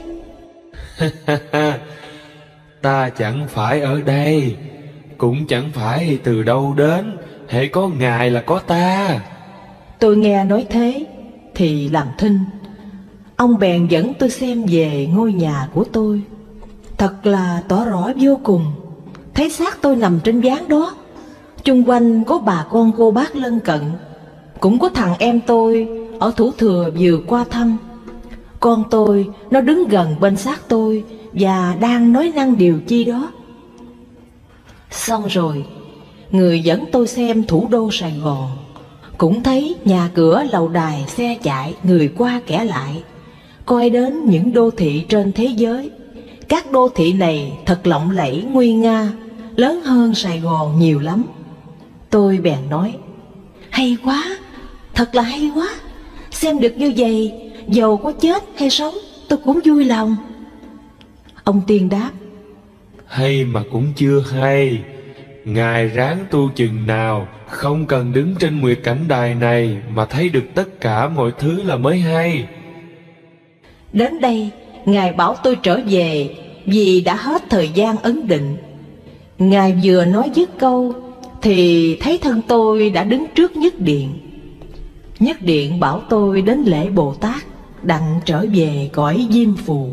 Ta chẳng phải ở đây, cũng chẳng phải từ đâu đến, hễ có Ngài là có ta. Tôi nghe nói thế thì làm thinh. Ông bèn dẫn tôi xem về ngôi nhà của tôi. Thật là tỏ rõ vô cùng. Thấy xác tôi nằm trên ván đó, chung quanh có bà con cô bác lân cận, cũng có thằng em tôi ở Thủ Thừa vừa qua thăm. Con tôi nó đứng gần bên xác tôi và đang nói năng điều chi đó. Xong rồi, người dẫn tôi xem thủ đô Sài Gòn. Cũng thấy nhà cửa lầu đài xe chạy, người qua kẻ lại. Coi đến những đô thị trên thế giới. Các đô thị này thật lộng lẫy nguy nga, lớn hơn Sài Gòn nhiều lắm. Tôi bèn nói: hay quá, thật là hay quá. Xem được như vậy, dầu có chết hay sống tôi cũng vui lòng. Ông tiên đáp: hay mà cũng chưa hay. Ngài ráng tu chừng nào, không cần đứng trên nguyệt cảnh đài này mà thấy được tất cả mọi thứ là mới hay. Đến đây, Ngài bảo tôi trở về vì đã hết thời gian ấn định. Ngài vừa nói dứt câu thì thấy thân tôi đã đứng trước nhất điện. Nhất điện bảo tôi đến lễ Bồ Tát, đặng trở về cõi diêm phù.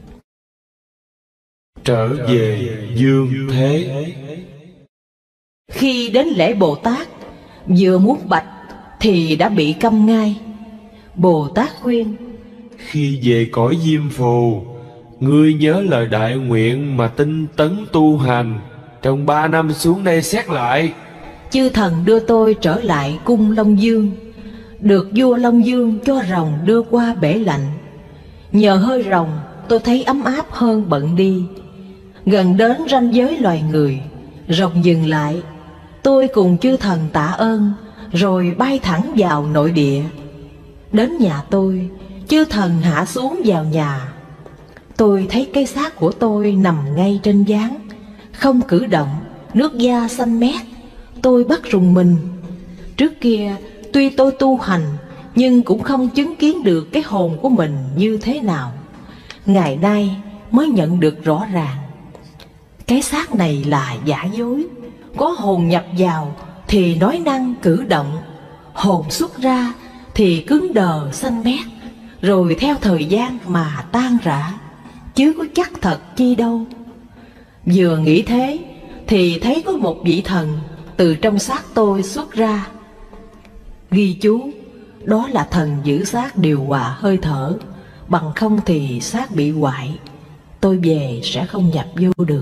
Trở về dương thế. Khi đến lễ Bồ Tát, vừa muốn bạch thì đã bị câm ngay. Bồ Tát khuyên: khi về cõi diêm phù, ngươi nhớ lời đại nguyện mà tinh tấn tu hành, trong 3 năm xuống đây xét lại. Chư thần đưa tôi trở lại cung Long Dương, được vua Long Dương cho rồng đưa qua bể lạnh. Nhờ hơi rồng tôi thấy ấm áp hơn bận đi. Gần đến ranh giới loài người, rồng dừng lại. Tôi cùng chư thần tạ ơn, rồi bay thẳng vào nội địa. Đến nhà tôi, chư thần hạ xuống vào nhà. Tôi thấy cái xác của tôi nằm ngay trên ván, không cử động, nước da xanh mét. Tôi bắt rùng mình. Trước kia tuy tôi tu hành, nhưng cũng không chứng kiến được cái hồn của mình như thế nào. Ngày nay mới nhận được rõ ràng. Cái xác này là giả dối. Có hồn nhập vào thì nói năng cử động, hồn xuất ra thì cứng đờ xanh mét, rồi theo thời gian mà tan rã, chứ có chắc thật chi đâu. Vừa nghĩ thế thì thấy có một vị thần từ trong xác tôi xuất ra. Ghi chú: đó là thần giữ xác điều hòa hơi thở, bằng không thì xác bị hoại, tôi về sẽ không nhập vô được.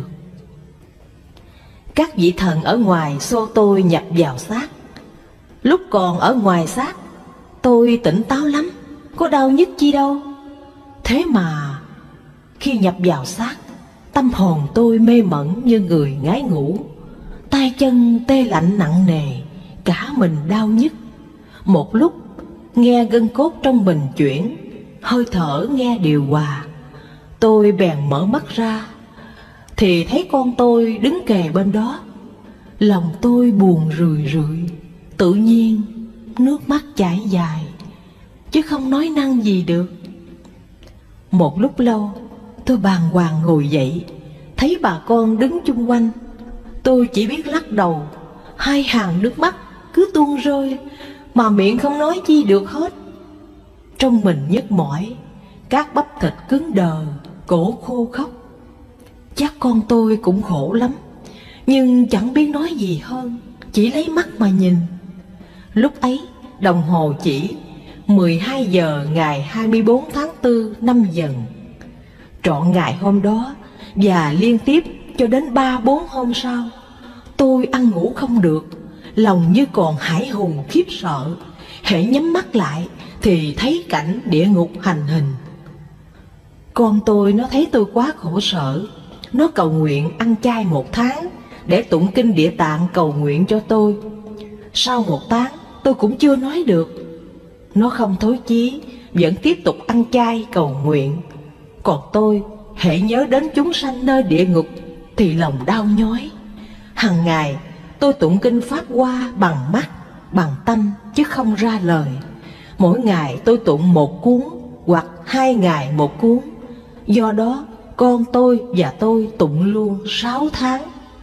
Các vị thần ở ngoài xô tôi nhập vào xác. Lúc còn ở ngoài xác, tôi tỉnh táo lắm, có đau nhức chi đâu. Thế mà khi nhập vào xác, tâm hồn tôi mê mẩn như người ngái ngủ. Tay chân tê lạnh nặng nề, cả mình đau nhức. Một lúc nghe gân cốt trong mình chuyển, hơi thở nghe điều hòa. Tôi bèn mở mắt ra thì thấy con tôi đứng kề bên đó. Lòng tôi buồn rười rượi, tự nhiên nước mắt chảy dài, chứ không nói năng gì được. Một lúc lâu tôi bàng hoàng ngồi dậy, thấy bà con đứng chung quanh. Tôi chỉ biết lắc đầu, hai hàng nước mắt cứ tuôn rơi, mà miệng không nói chi được hết. Trong mình nhức mỏi, các bắp thịt cứng đờ, cổ khô khóc. Chắc con tôi cũng khổ lắm, nhưng chẳng biết nói gì hơn, chỉ lấy mắt mà nhìn. Lúc ấy đồng hồ chỉ 12 giờ ngày 24 tháng 4 năm Dần. Trọn ngày hôm đó và liên tiếp cho đến 3-4 hôm sau, tôi ăn ngủ không được, lòng như còn hãi hùng khiếp sợ. Hễ nhắm mắt lại thì thấy cảnh địa ngục hành hình. Con tôi nó thấy tôi quá khổ sở, nó cầu nguyện ăn chay 1 tháng để tụng kinh Địa Tạng cầu nguyện cho tôi. Sau 1 tháng tôi cũng chưa nói được. Nó không thối chí, vẫn tiếp tục ăn chay cầu nguyện. Còn tôi hễ nhớ đến chúng sanh nơi địa ngục thì lòng đau nhói. Hằng ngày tôi tụng kinh Pháp Hoa bằng mắt, bằng tâm chứ không ra lời. Mỗi ngày tôi tụng 1 cuốn hoặc 2 ngày 1 cuốn. Do đó con tôi và tôi tụng luôn 6 tháng.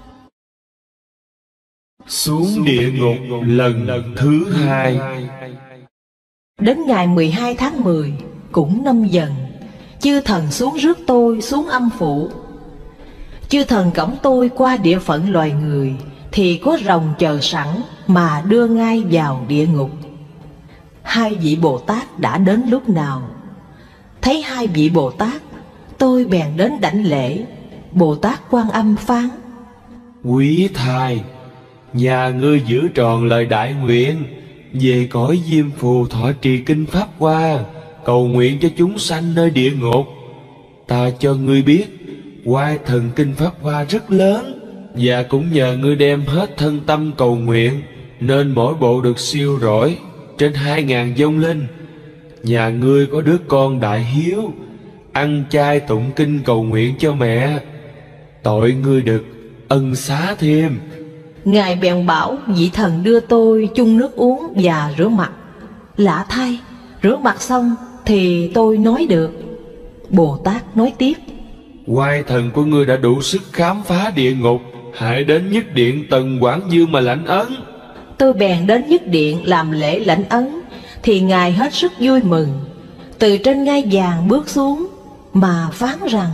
Xuống địa ngục lần thứ 2. Đến ngày 12 tháng 10 cũng năm Dần, chư thần xuống rước tôi xuống âm phủ. Chư thần cõng tôi qua địa phận loài người thì có rồng chờ sẵn mà đưa ngay vào địa ngục. 2 vị Bồ Tát đã đến lúc nào? Thấy 2 vị Bồ Tát, tôi bèn đến đảnh lễ. Bồ Tát Quan Âm phán: Quý thai, nhà ngươi giữ tròn lời đại nguyện, về cõi Diêm Phù thọ trì kinh Pháp Hoa, cầu nguyện cho chúng sanh nơi địa ngục. Ta cho ngươi biết, oai thần kinh Pháp Hoa rất lớn, và cũng nhờ ngươi đem hết thân tâm cầu nguyện, nên mỗi bộ được siêu rỗi trên 2.000 vong linh. Nhà ngươi có đứa con đại hiếu, ăn chay tụng kinh cầu nguyện cho mẹ, tội ngươi được ân xá thêm. Ngài bèn bảo vị thần đưa tôi chung nước uống và rửa mặt. Lạ thay, rửa mặt xong thì tôi nói được. Bồ Tát nói tiếp: Oai thần của ngươi đã đủ sức khám phá địa ngục, hãy đến nhất điện Tần Quảng Dương mà lãnh ấn. Tôi bèn đến nhất điện làm lễ lãnh ấn, thì Ngài hết sức vui mừng, từ trên ngai vàng bước xuống mà phán rằng: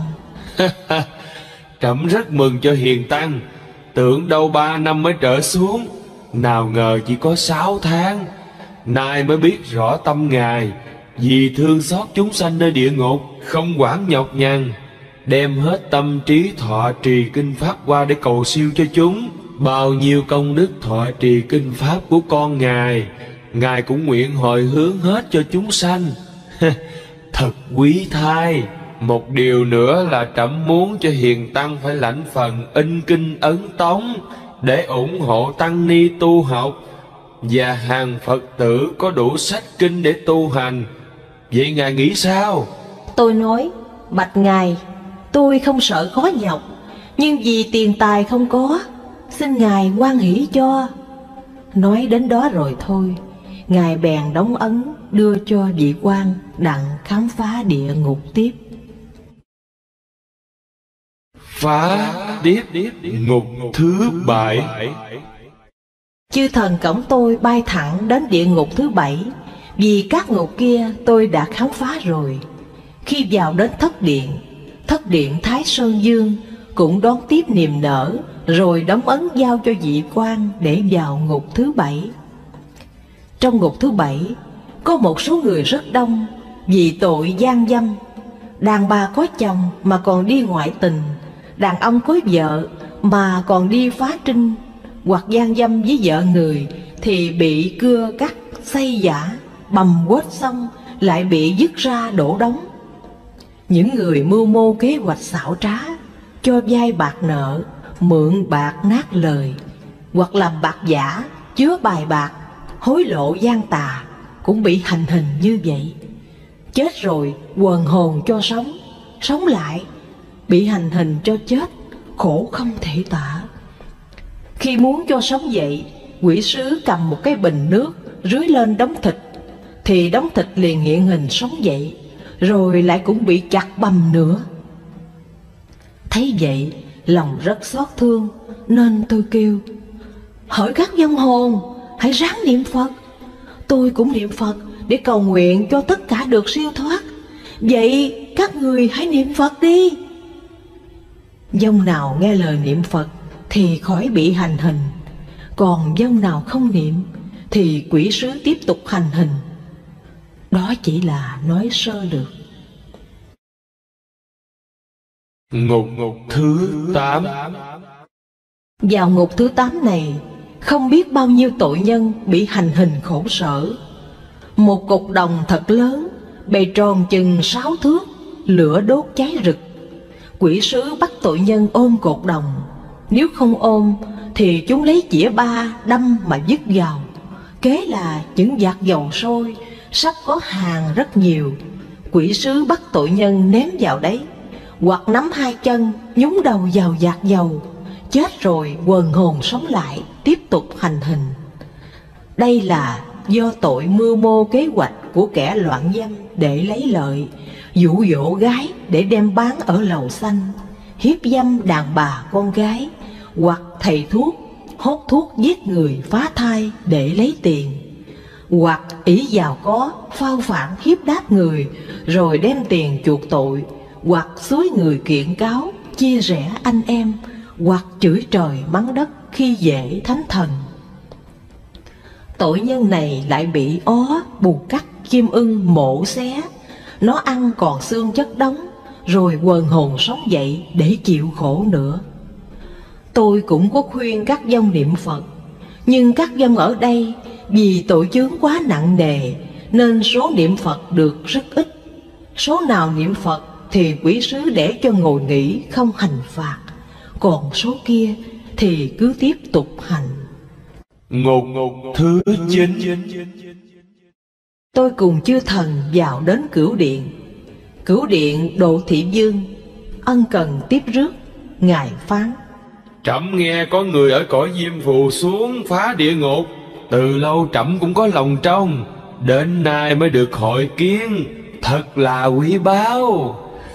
Trẫm rất mừng cho hiền tăng, tưởng đâu 3 năm mới trở xuống, nào ngờ chỉ có 6 tháng. Nay mới biết rõ tâm Ngài, vì thương xót chúng sanh nơi địa ngục, không quản nhọc nhằn, đem hết tâm trí thọ trì kinh Pháp Hoa để cầu siêu cho chúng. Bao nhiêu công đức thọ trì kinh Pháp của con Ngài, Ngài cũng nguyện hồi hướng hết cho chúng sanh. Thật quý thai. Một điều nữa là trẫm muốn cho hiền tăng phải lãnh phần in kinh ấn tống để ủng hộ tăng ni tu học, và hàng Phật tử có đủ sách kinh để tu hành. Vậy Ngài nghĩ sao? Tôi nói: Bạch Ngài, tôi không sợ khó nhọc, nhưng vì tiền tài không có, xin Ngài hoan hỷ cho. Nói đến đó rồi thôi, Ngài bèn đóng ấn đưa cho vị quan đặng khám phá địa ngục tiếp. Phá tiếp ngục thứ 7. Chư thần cõng tôi bay thẳng đến địa ngục thứ 7, vì các ngục kia tôi đã khám phá rồi. Khi vào đến thất điện Thái Sơn Dương cũng đón tiếp niềm nở, rồi đóng ấn giao cho vị quan để vào ngục thứ 7. Trong ngục thứ 7 có một số người rất đông, vì tội gian dâm. Đàn bà có chồng mà còn đi ngoại tình, đàn ông có vợ mà còn đi phá trinh hoặc gian dâm với vợ người thì bị cưa cắt, xây giả, bầm quết xong lại bị dứt ra đổ đống. Những người mưu mô kế hoạch xảo trá, cho vay bạc nợ, mượn bạc nát lời, hoặc làm bạc giả, chứa bài bạc, hối lộ gian tà cũng bị hành hình như vậy. Chết rồi quần hồn cho sống, sống lại bị hành hình cho chết, khổ không thể tả. Khi muốn cho sống dậy, quỷ sứ cầm một cái bình nước rưới lên đống thịt, thì đống thịt liền hiện hình sống dậy, rồi lại cũng bị chặt bầm nữa. Thấy vậy lòng rất xót thương, nên tôi kêu: Hỡi các vong hồn, hãy ráng niệm Phật. Tôi cũng niệm Phật để cầu nguyện cho tất cả được siêu thoát. Vậy các người hãy niệm Phật đi. Vong nào nghe lời niệm Phật thì khỏi bị hành hình, còn vong nào không niệm thì quỷ sứ tiếp tục hành hình. Đó chỉ là nói sơ lược. Ngục thứ 8. Vào ngục thứ 8 này, không biết bao nhiêu tội nhân bị hành hình khổ sở. Một cột đồng thật lớn, bề tròn chừng 6 thước, lửa đốt cháy rực. Quỷ sứ bắt tội nhân ôm cột đồng, nếu không ôm thì chúng lấy chĩa ba đâm mà dứt vào. Kế là những vạc dầu sôi sắp có hàng rất nhiều. Quỷ sứ bắt tội nhân ném vào đấy, hoặc nắm hai chân nhúng đầu vào vạc dầu. Chết rồi quần hồn sống lại, tiếp tục hành hình. Đây là do tội mưu mô kế hoạch của kẻ loạn dâm để lấy lợi, dụ dỗ gái để đem bán ở lầu xanh, hiếp dâm đàn bà con gái, hoặc thầy thuốc hốt thuốc giết người phá thai để lấy tiền, hoặc ỷ giàu có phao phản hiếp đáp người rồi đem tiền chuộc tội, hoặc xúi người kiện cáo chia rẽ anh em, hoặc chửi trời mắng đất khi dễ thánh thần. Tội nhân này lại bị ó, bù cắt, chim ưng mổ xé. Nó ăn còn xương chất đóng, rồi quần hồn sống dậy để chịu khổ nữa. Tôi cũng có khuyên các vong niệm Phật, nhưng các vong ở đây vì tội chướng quá nặng nề nên số niệm Phật được rất ít. Số nào niệm Phật thì quỷ sứ để cho ngồi nghỉ không hành phạt, còn số kia thì cứ tiếp tục hành. Ngục thứ 9. Tôi cùng chư thần vào đến Cửu Điện. Cửu Điện Độ Thị Vương ân cần tiếp rước. Ngài phán: Trẫm nghe có người ở cõi Diêm Phù xuống phá địa ngục, từ lâu trẫm cũng có lòng trông, đến nay mới được hội kiến, thật là quý báu.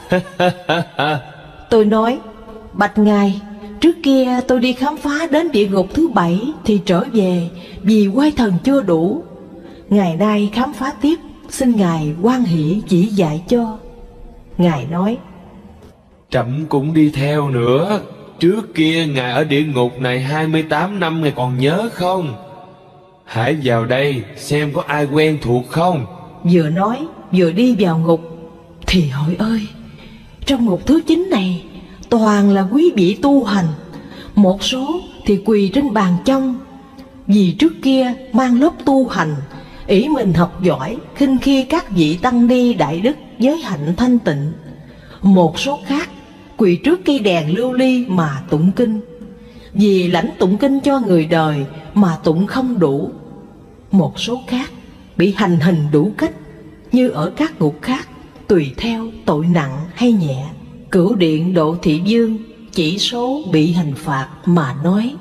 Tôi nói: Bạch Ngài, trước kia tôi đi khám phá đến địa ngục thứ 7 thì trở về vì quay thần chưa đủ. Ngày nay khám phá tiếp, xin Ngài hoan hỷ chỉ dạy cho. Ngài nói: Trẫm cũng đi theo nữa. Trước kia Ngài ở địa ngục này 28 năm, Ngài còn nhớ không? Hãy vào đây xem có ai quen thuộc không. Vừa nói vừa đi vào ngục. Thì hỏi ơi, trong ngục thứ 9 này toàn là quý vị tu hành. Một số thì quỳ trên bàn trong, vì trước kia mang lớp tu hành, ỷ mình học giỏi, khinh khi các vị tăng ni đại đức giới hạnh thanh tịnh. Một số khác quỳ trước cây đèn lưu ly mà tụng kinh, vì lãnh tụng kinh cho người đời mà tụng không đủ. Một số khác bị hành hình đủ cách, như ở các ngục khác, tùy theo tội nặng hay nhẹ. Cửu Điện Độ Thị Vương chỉ số bị hình phạt mà nói: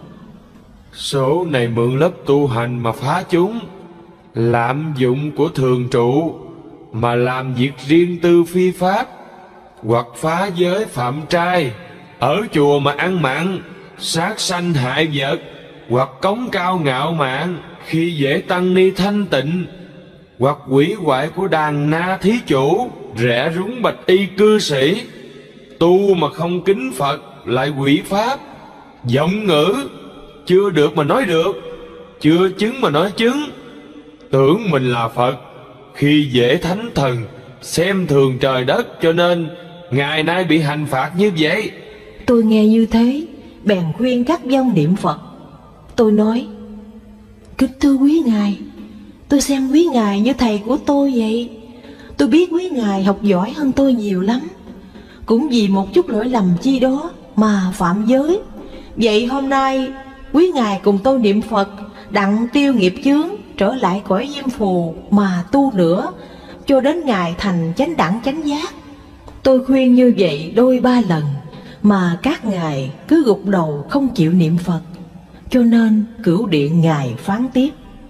Số này mượn lớp tu hành mà phá chúng, lạm dụng của thường trụ mà làm việc riêng tư phi pháp, hoặc phá giới phạm trai, ở chùa mà ăn mặn, sát sanh hại vật, hoặc cống cao ngạo mạn khi dễ tăng ni thanh tịnh, hoặc hủy hoại của đàn na thí chủ, rẻ rúng bạch y cư sĩ, tu mà không kính Phật lại quỷ pháp, giọng ngữ chưa được mà nói được, chưa chứng mà nói chứng, tưởng mình là Phật, khi dễ thánh thần, xem thường trời đất, cho nên ngày nay bị hành phạt như vậy. Tôi nghe như thế bèn khuyên các vong niệm Phật. Tôi nói: Kính thưa quý Ngài, tôi xem quý Ngài như thầy của tôi vậy. Tôi biết quý Ngài học giỏi hơn tôi nhiều lắm, cũng vì một chút lỗi lầm chi đó mà phạm giới. Vậy hôm nay quý Ngài cùng tôi niệm Phật, đặng tiêu nghiệp chướng, trở lại cõi Diêm Phù mà tu nữa, cho đến Ngài thành chánh đẳng chánh giác. Tôi khuyên như vậy đôi ba lần mà các ngài cứ gục đầu không chịu niệm Phật, cho nên Cửu Điện Ngài phán tiếp: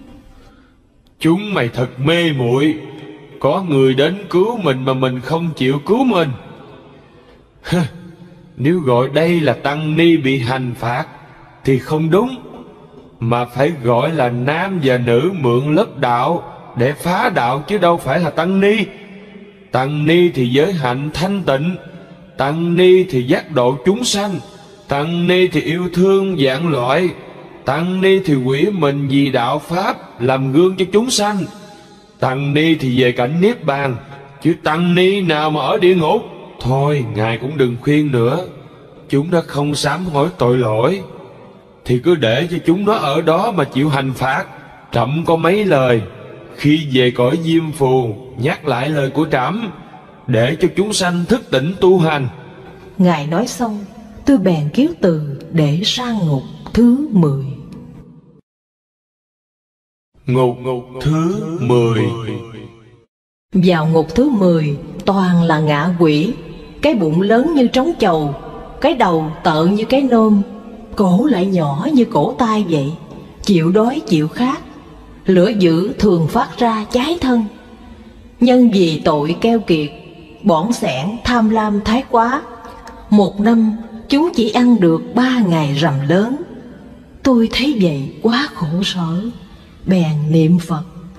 Chúng mày thật mê muội, có người đến cứu mình mà mình không chịu cứu mình. Nếu gọi đây là tăng ni bị hành phạt thì không đúng, mà phải gọi là nam và nữ mượn lớp đạo để phá đạo, chứ đâu phải là tăng ni. Tăng ni thì giới hạnh thanh tịnh, tăng ni thì giác độ chúng sanh, tăng ni thì yêu thương vạn loại, tăng ni thì quỷ mình vì đạo pháp làm gương cho chúng sanh, Tăng ni thì về cảnh Niết Bàn, chứ tăng ni nào mà ở địa ngục. Thôi ngài cũng đừng khuyên nữa, chúng đã không sám hối tội lỗi, thì cứ để cho chúng nó ở đó mà chịu hành phạt. Trẫm có mấy lời, khi về cõi Diêm Phù nhắc lại lời của trẫm, để cho chúng sanh thức tỉnh tu hành. Ngài nói xong, tôi bèn kiếu từ để sang ngục thứ 10. Ngục thứ 10. Vào ngục thứ 10 toàn là ngạ quỷ, cái bụng lớn như trống chầu, cái đầu tợn như cái nôm, cổ lại nhỏ như cổ tay vậy, chịu đói chịu khát. Lửa dữ thường phát ra cháy thân. Nhân vì tội keo kiệt, bỏng sẻn tham lam thái quá, một năm chúng chỉ ăn được 3 ngày rằm lớn. Tôi thấy vậy quá khổ sở, bèn niệm Phật: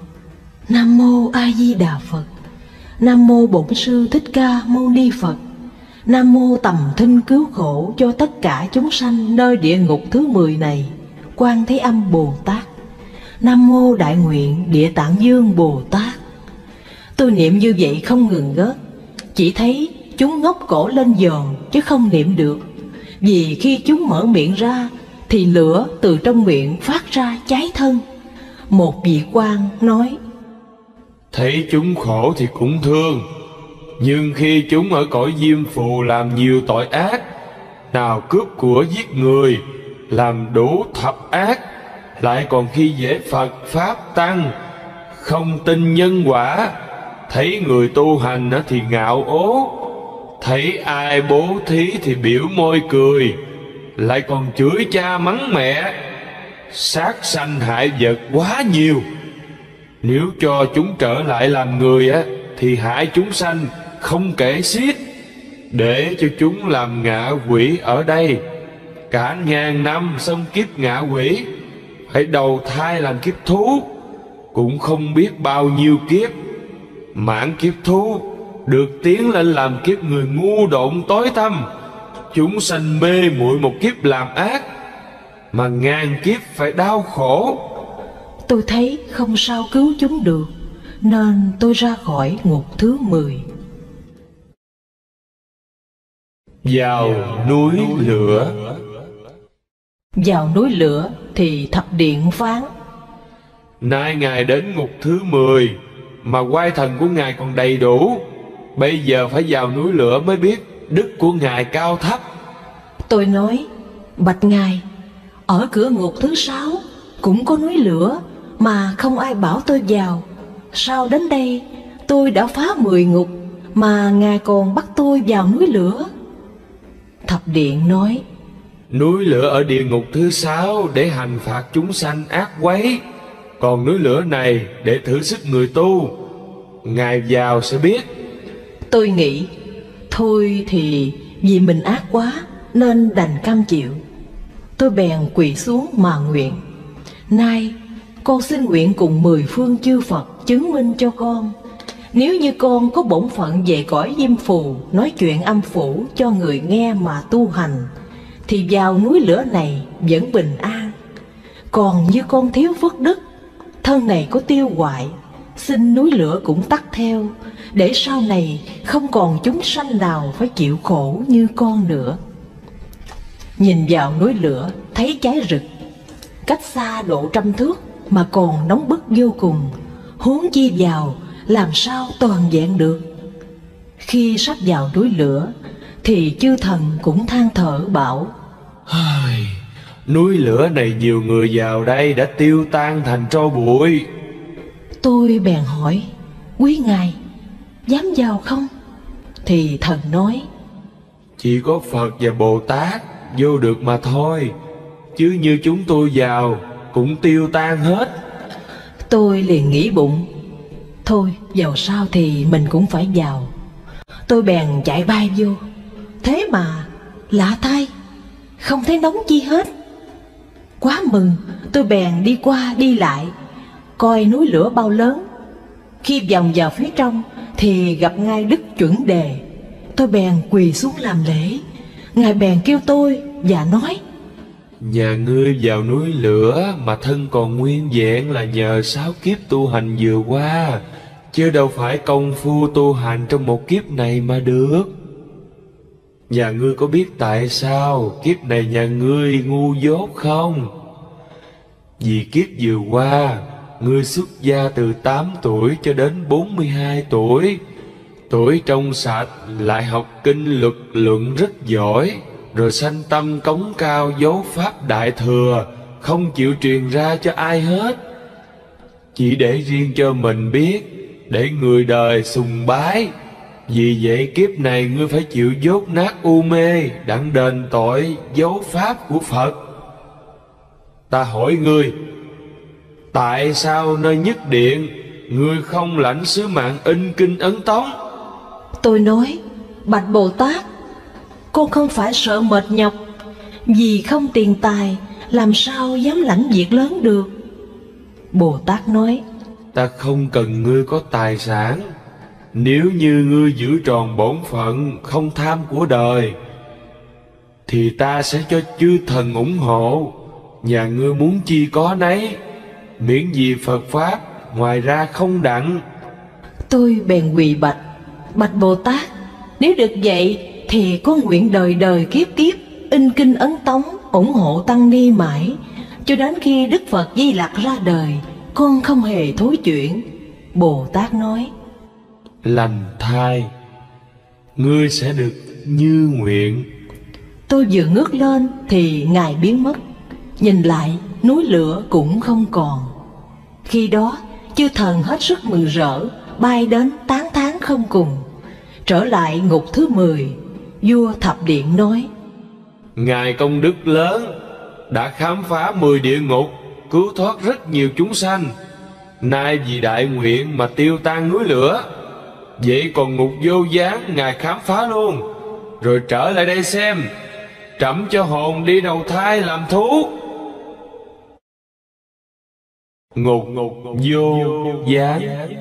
Nam mô A Di Đà Phật, Nam mô Bổn Sư Thích Ca Mâu Ni Phật, Nam mô tầm thinh cứu khổ cho tất cả chúng sanh nơi địa ngục thứ 10 này, Quan Thế Âm Bồ Tát, Nam mô Đại Nguyện Địa Tạng Dương Bồ Tát. Tôi niệm như vậy không ngừng ngớt, chỉ thấy chúng ngóc cổ lên giòn chứ không niệm được. Vì khi chúng mở miệng ra thì lửa từ trong miệng phát ra cháy thân. Một vị quan nói: Thấy chúng khổ thì cũng thương, nhưng khi chúng ở cõi Diêm Phù làm nhiều tội ác, nào cướp của giết người, làm đủ thập ác, lại còn khi dễ Phật Pháp Tăng, không tin nhân quả, thấy người tu hành thì ngạo ố, thấy ai bố thí thì biểu môi cười, lại còn chửi cha mắng mẹ, sát sanh hại vật quá nhiều. Nếu cho chúng trở lại làm người thì hại chúng sanh không kể xiết. Để cho chúng làm ngạ quỷ ở đây, cả ngàn năm xong kiếp ngạ quỷ, phải đầu thai làm kiếp thú, cũng không biết bao nhiêu kiếp. Mãn kiếp thú được tiến lên làm kiếp người ngu độn tối tăm. Chúng sanh mê muội một kiếp làm ác, mà ngàn kiếp phải đau khổ. Tôi thấy không sao cứu chúng được, nên tôi ra khỏi ngục thứ 10. Vào núi lửa. Vào núi lửa thì thập điện phán: Nay ngài đến ngục thứ 10 mà oai thần của ngài còn đầy đủ, bây giờ phải vào núi lửa mới biết đức của ngài cao thấp. Tôi nói: Bạch ngài, ở cửa ngục thứ 6 cũng có núi lửa mà không ai bảo tôi vào. Sao đến đây tôi đã phá 10 ngục mà ngài còn bắt tôi vào núi lửa? Thập điện nói: Núi lửa ở địa ngục thứ 6 để hành phạt chúng sanh ác quấy, còn núi lửa này để thử sức người tu. Ngài vào sẽ biết. Tôi nghĩ thôi thì vì mình ác quá nên đành cam chịu. Tôi bèn quỳ xuống mà nguyện: Nay con xin nguyện cùng 10 phương chư Phật chứng minh cho con, nếu như con có bổn phận về cõi Diêm Phù nói chuyện âm phủ cho người nghe mà tu hành, thì vào núi lửa này vẫn bình an. Còn như con thiếu phước đức, thân này có tiêu hoại, xin núi lửa cũng tắt theo, để sau này không còn chúng sanh nào phải chịu khổ như con nữa. Nhìn vào núi lửa thấy cháy rực, cách xa độ 100 thước mà còn nóng bức vô cùng, huống chi vào làm sao toàn vẹn được. Khi sắp vào núi lửa thì chư thần cũng than thở bảo: Núi lửa này nhiều người vào đây đã tiêu tan thành tro bụi. Tôi bèn hỏi: Quý ngài dám vào không? Thì thần nói: Chỉ có Phật và Bồ Tát vô được mà thôi, chứ như chúng tôi vào cũng tiêu tan hết. Tôi liền nghĩ bụng: thôi vào sao thì mình cũng phải vào. Tôi bèn chạy bay vô, thế mà lạ thay, không thấy nóng chi hết. Quá mừng, tôi bèn đi qua đi lại, coi núi lửa bao lớn. Khi vòng vào phía trong thì gặp Ngài Đức Chuẩn Đề. Tôi bèn quỳ xuống làm lễ. Ngài bèn kêu tôi và nói: Nhà ngươi vào núi lửa mà thân còn nguyên vẹn là nhờ 6 kiếp tu hành vừa qua, chứ đâu phải công phu tu hành trong một kiếp này mà được. Nhà ngươi có biết tại sao kiếp này nhà ngươi ngu dốt không? Vì kiếp vừa qua, ngươi xuất gia từ 8 tuổi cho đến 42 tuổi. Tuổi trong sạch, lại học kinh luật luận rất giỏi, rồi sanh tâm cống cao dấu pháp đại thừa, không chịu truyền ra cho ai hết, chỉ để riêng cho mình biết, để người đời sùng bái. Vì vậy kiếp này ngươi phải chịu dốt nát u mê, đặng đền tội dấu pháp của Phật. Ta hỏi ngươi, tại sao nơi nhất điện ngươi không lãnh sứ mạng in kinh ấn tống? Tôi nói, bạch Bồ Tát, con không phải sợ mệt nhọc, vì không tiền tài làm sao dám lãnh việc lớn được. Bồ Tát nói, ta không cần ngươi có tài sản. Nếu như ngươi giữ tròn bổn phận, không tham của đời, thì ta sẽ cho chư thần ủng hộ. Nhà ngươi muốn chi có nấy, miễn gì Phật Pháp, ngoài ra không đặng. Tôi bèn quỳ bạch, bạch Bồ Tát, nếu được vậy thì con nguyện đời đời kiếp kiếp in kinh ấn tống, ủng hộ tăng ni mãi, cho đến khi Đức Phật Di Lặc ra đời, con không hề thối chuyển. Bồ Tát nói, lành thai, ngươi sẽ được như nguyện. Tôi vừa ngước lên thì Ngài biến mất, nhìn lại núi lửa cũng không còn. Khi đó chư thần hết sức mừng rỡ, bay đến tán thán không cùng. Trở lại ngục thứ 10, vua Thập Điện nói, Ngài công đức lớn, đã khám phá 10 địa ngục, cứu thoát rất nhiều chúng sanh. Nay vì đại nguyện mà tiêu tan núi lửa, vậy còn ngục vô gián Ngài khám phá luôn, rồi trở lại đây xem, trẫm cho hồn đi đầu thai làm thú. Ngục vô gián.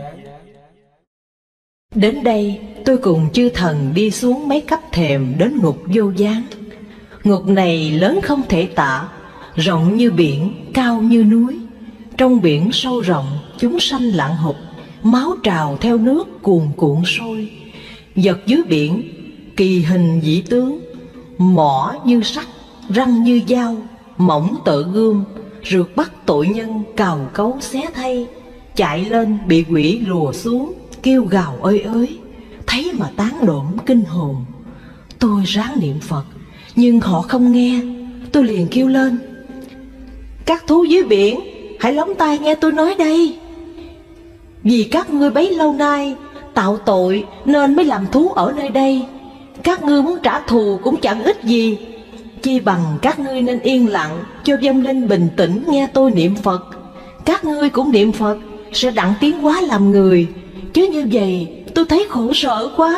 Đến đây tôi cùng chư thần đi xuống mấy cấp thềm đến ngục vô gián. Ngục này lớn không thể tả, rộng như biển, cao như núi. Trong biển sâu rộng, chúng sanh lặn hụt, máu trào theo nước cuồn cuộn sôi. Vật dưới biển, kỳ hình dĩ tướng, mỏ như sắt, răng như dao, mỏng tợ gươm, rượt bắt tội nhân cào cấu xé thay. Chạy lên bị quỷ lùa xuống, kêu gào ơi ới, thấy mà tán đổm kinh hồn. Tôi ráng niệm Phật, nhưng họ không nghe. Tôi liền kêu lên, các thú dưới biển, hãy lắng tai nghe tôi nói đây. Vì các ngươi bấy lâu nay tạo tội nên mới làm thú ở nơi đây. Các ngươi muốn trả thù cũng chẳng ích gì, chi bằng các ngươi nên yên lặng, cho vong linh bình tĩnh nghe tôi niệm Phật. Các ngươi cũng niệm Phật, sẽ đặng tiến hóa làm người, chứ như vậy tôi thấy khổ sở quá.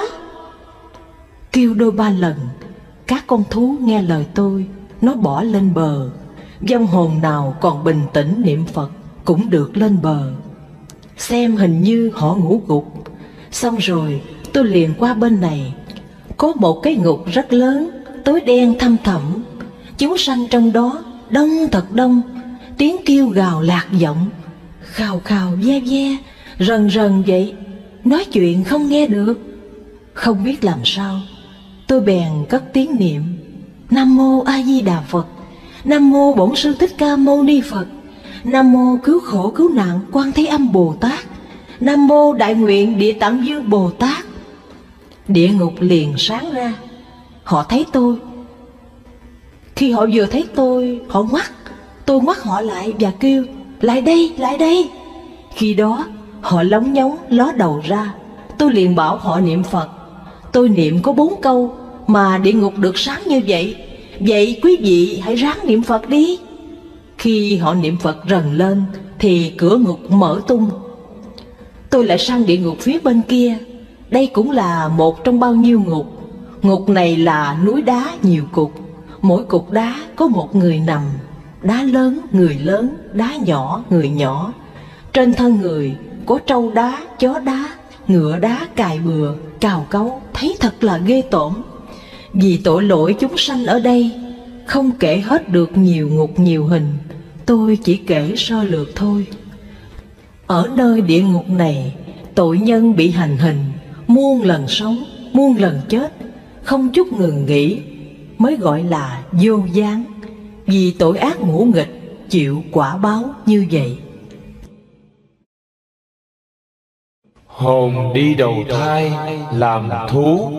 Kêu đôi ba lần, các con thú nghe lời tôi, nó bỏ lên bờ. Vong hồn nào còn bình tĩnh niệm Phật cũng được lên bờ. Xem hình như họ ngủ gục. Xong rồi tôi liền qua bên này. Có một cái ngục rất lớn, tối đen thăm thẳm. Chúng sanh trong đó đông thật đông, tiếng kêu gào lạc giọng, khào khào ve ve, rần rần vậy, nói chuyện không nghe được. Không biết làm sao, tôi bèn cất tiếng niệm, Nam Mô A Di Đà Phật, Nam Mô Bổn Sư Thích Ca Mâu Ni Phật, Nam Mô Cứu Khổ Cứu Nạn Quan Thế Âm Bồ Tát, Nam Mô Đại Nguyện Địa Tạng Dương Bồ Tát. Địa ngục liền sáng ra. Họ thấy tôi. Khi họ vừa thấy tôi, họ ngoắt. Tôi ngoắt họ lại và kêu, lại đây, lại đây. Khi đó họ lóng nhóng ló đầu ra. Tôi liền bảo họ niệm Phật. Tôi niệm có 4 câu mà địa ngục được sáng như vậy. Vậy quý vị hãy ráng niệm Phật đi. Khi họ niệm Phật rần lên thì cửa ngục mở tung. Tôi lại sang địa ngục phía bên kia. Đây cũng là một trong bao nhiêu ngục. Ngục này là núi đá nhiều cục. Mỗi cục đá có một người nằm. Đá lớn, người lớn, đá nhỏ, người nhỏ. Trên thân người có trâu đá, chó đá, ngựa đá cài bừa, cào cấu, thấy thật là ghê tởm. Vì tội lỗi chúng sanh ở đây, không kể hết được nhiều ngục nhiều hình, tôi chỉ kể sơ lược thôi. Ở nơi địa ngục này, tội nhân bị hành hình, muôn lần sống, muôn lần chết, không chút ngừng nghỉ, mới gọi là vô gián, vì tội ác ngũ nghịch chịu quả báo như vậy. Hồn đi đầu thai làm thú.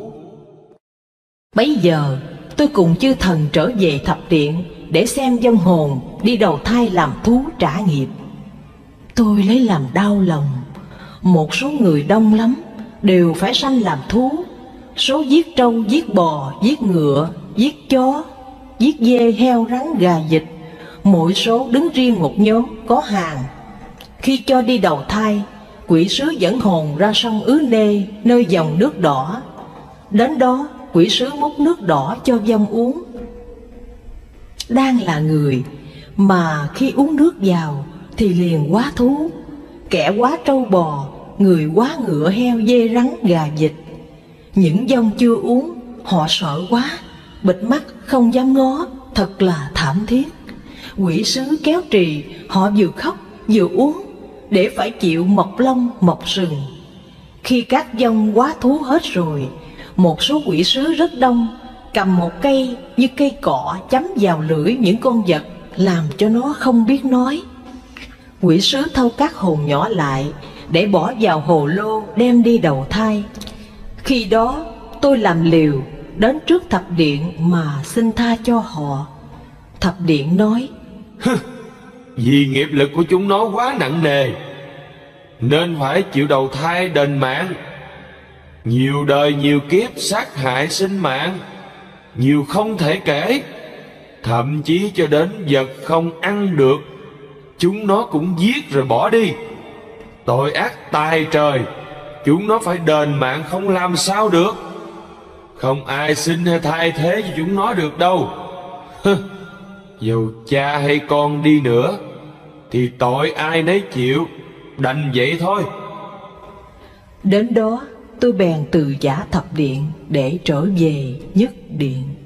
Bấy giờ tôi cùng chư thần trở về thập điện để xem vong hồn đi đầu thai làm thú trả nghiệp. Tôi lấy làm đau lòng, một số người đông lắm, đều phải sanh làm thú. Số giết trâu, giết bò, giết ngựa, giết chó, giết dê, heo, rắn, gà, vịt, mỗi số đứng riêng một nhóm có hàng. Khi cho đi đầu thai, quỷ sứ dẫn hồn ra sông Ứ Nê nơi dòng nước đỏ. Đến đó quỷ sứ múc nước đỏ cho vong uống. Đang là người mà khi uống nước vào thì liền hóa thú, kẻ hóa trâu bò, người hóa ngựa, heo, dê, rắn, gà, vịt. Những vong chưa uống họ sợ quá, bịt mắt không dám ngó, thật là thảm thiết. Quỷ sứ kéo trì, họ vừa khóc vừa uống để phải chịu mọc lông mọc sừng. Khi các vong hóa thú hết rồi, một số quỷ sứ rất đông cầm một cây như cây cọ chấm vào lưỡi những con vật, làm cho nó không biết nói. Quỷ sứ thâu các hồn nhỏ lại để bỏ vào hồ lô đem đi đầu thai. Khi đó tôi làm liều đến trước thập điện mà xin tha cho họ. Thập điện nói: Vì nghiệp lực của chúng nó quá nặng nề, nên phải chịu đầu thai đền mạng. Nhiều đời nhiều kiếp sát hại sinh mạng, nhiều không thể kể. Thậm chí cho đến vật không ăn được, chúng nó cũng giết rồi bỏ đi. Tội ác tày trời, chúng nó phải đền mạng không làm sao được. Không ai sinh hay thay thế cho chúng nó được đâu. Dù cha hay con đi nữa thì tội ai nấy chịu, đành vậy thôi. Đến đó tôi bèn từ giã thập điện để trở về nhất điện.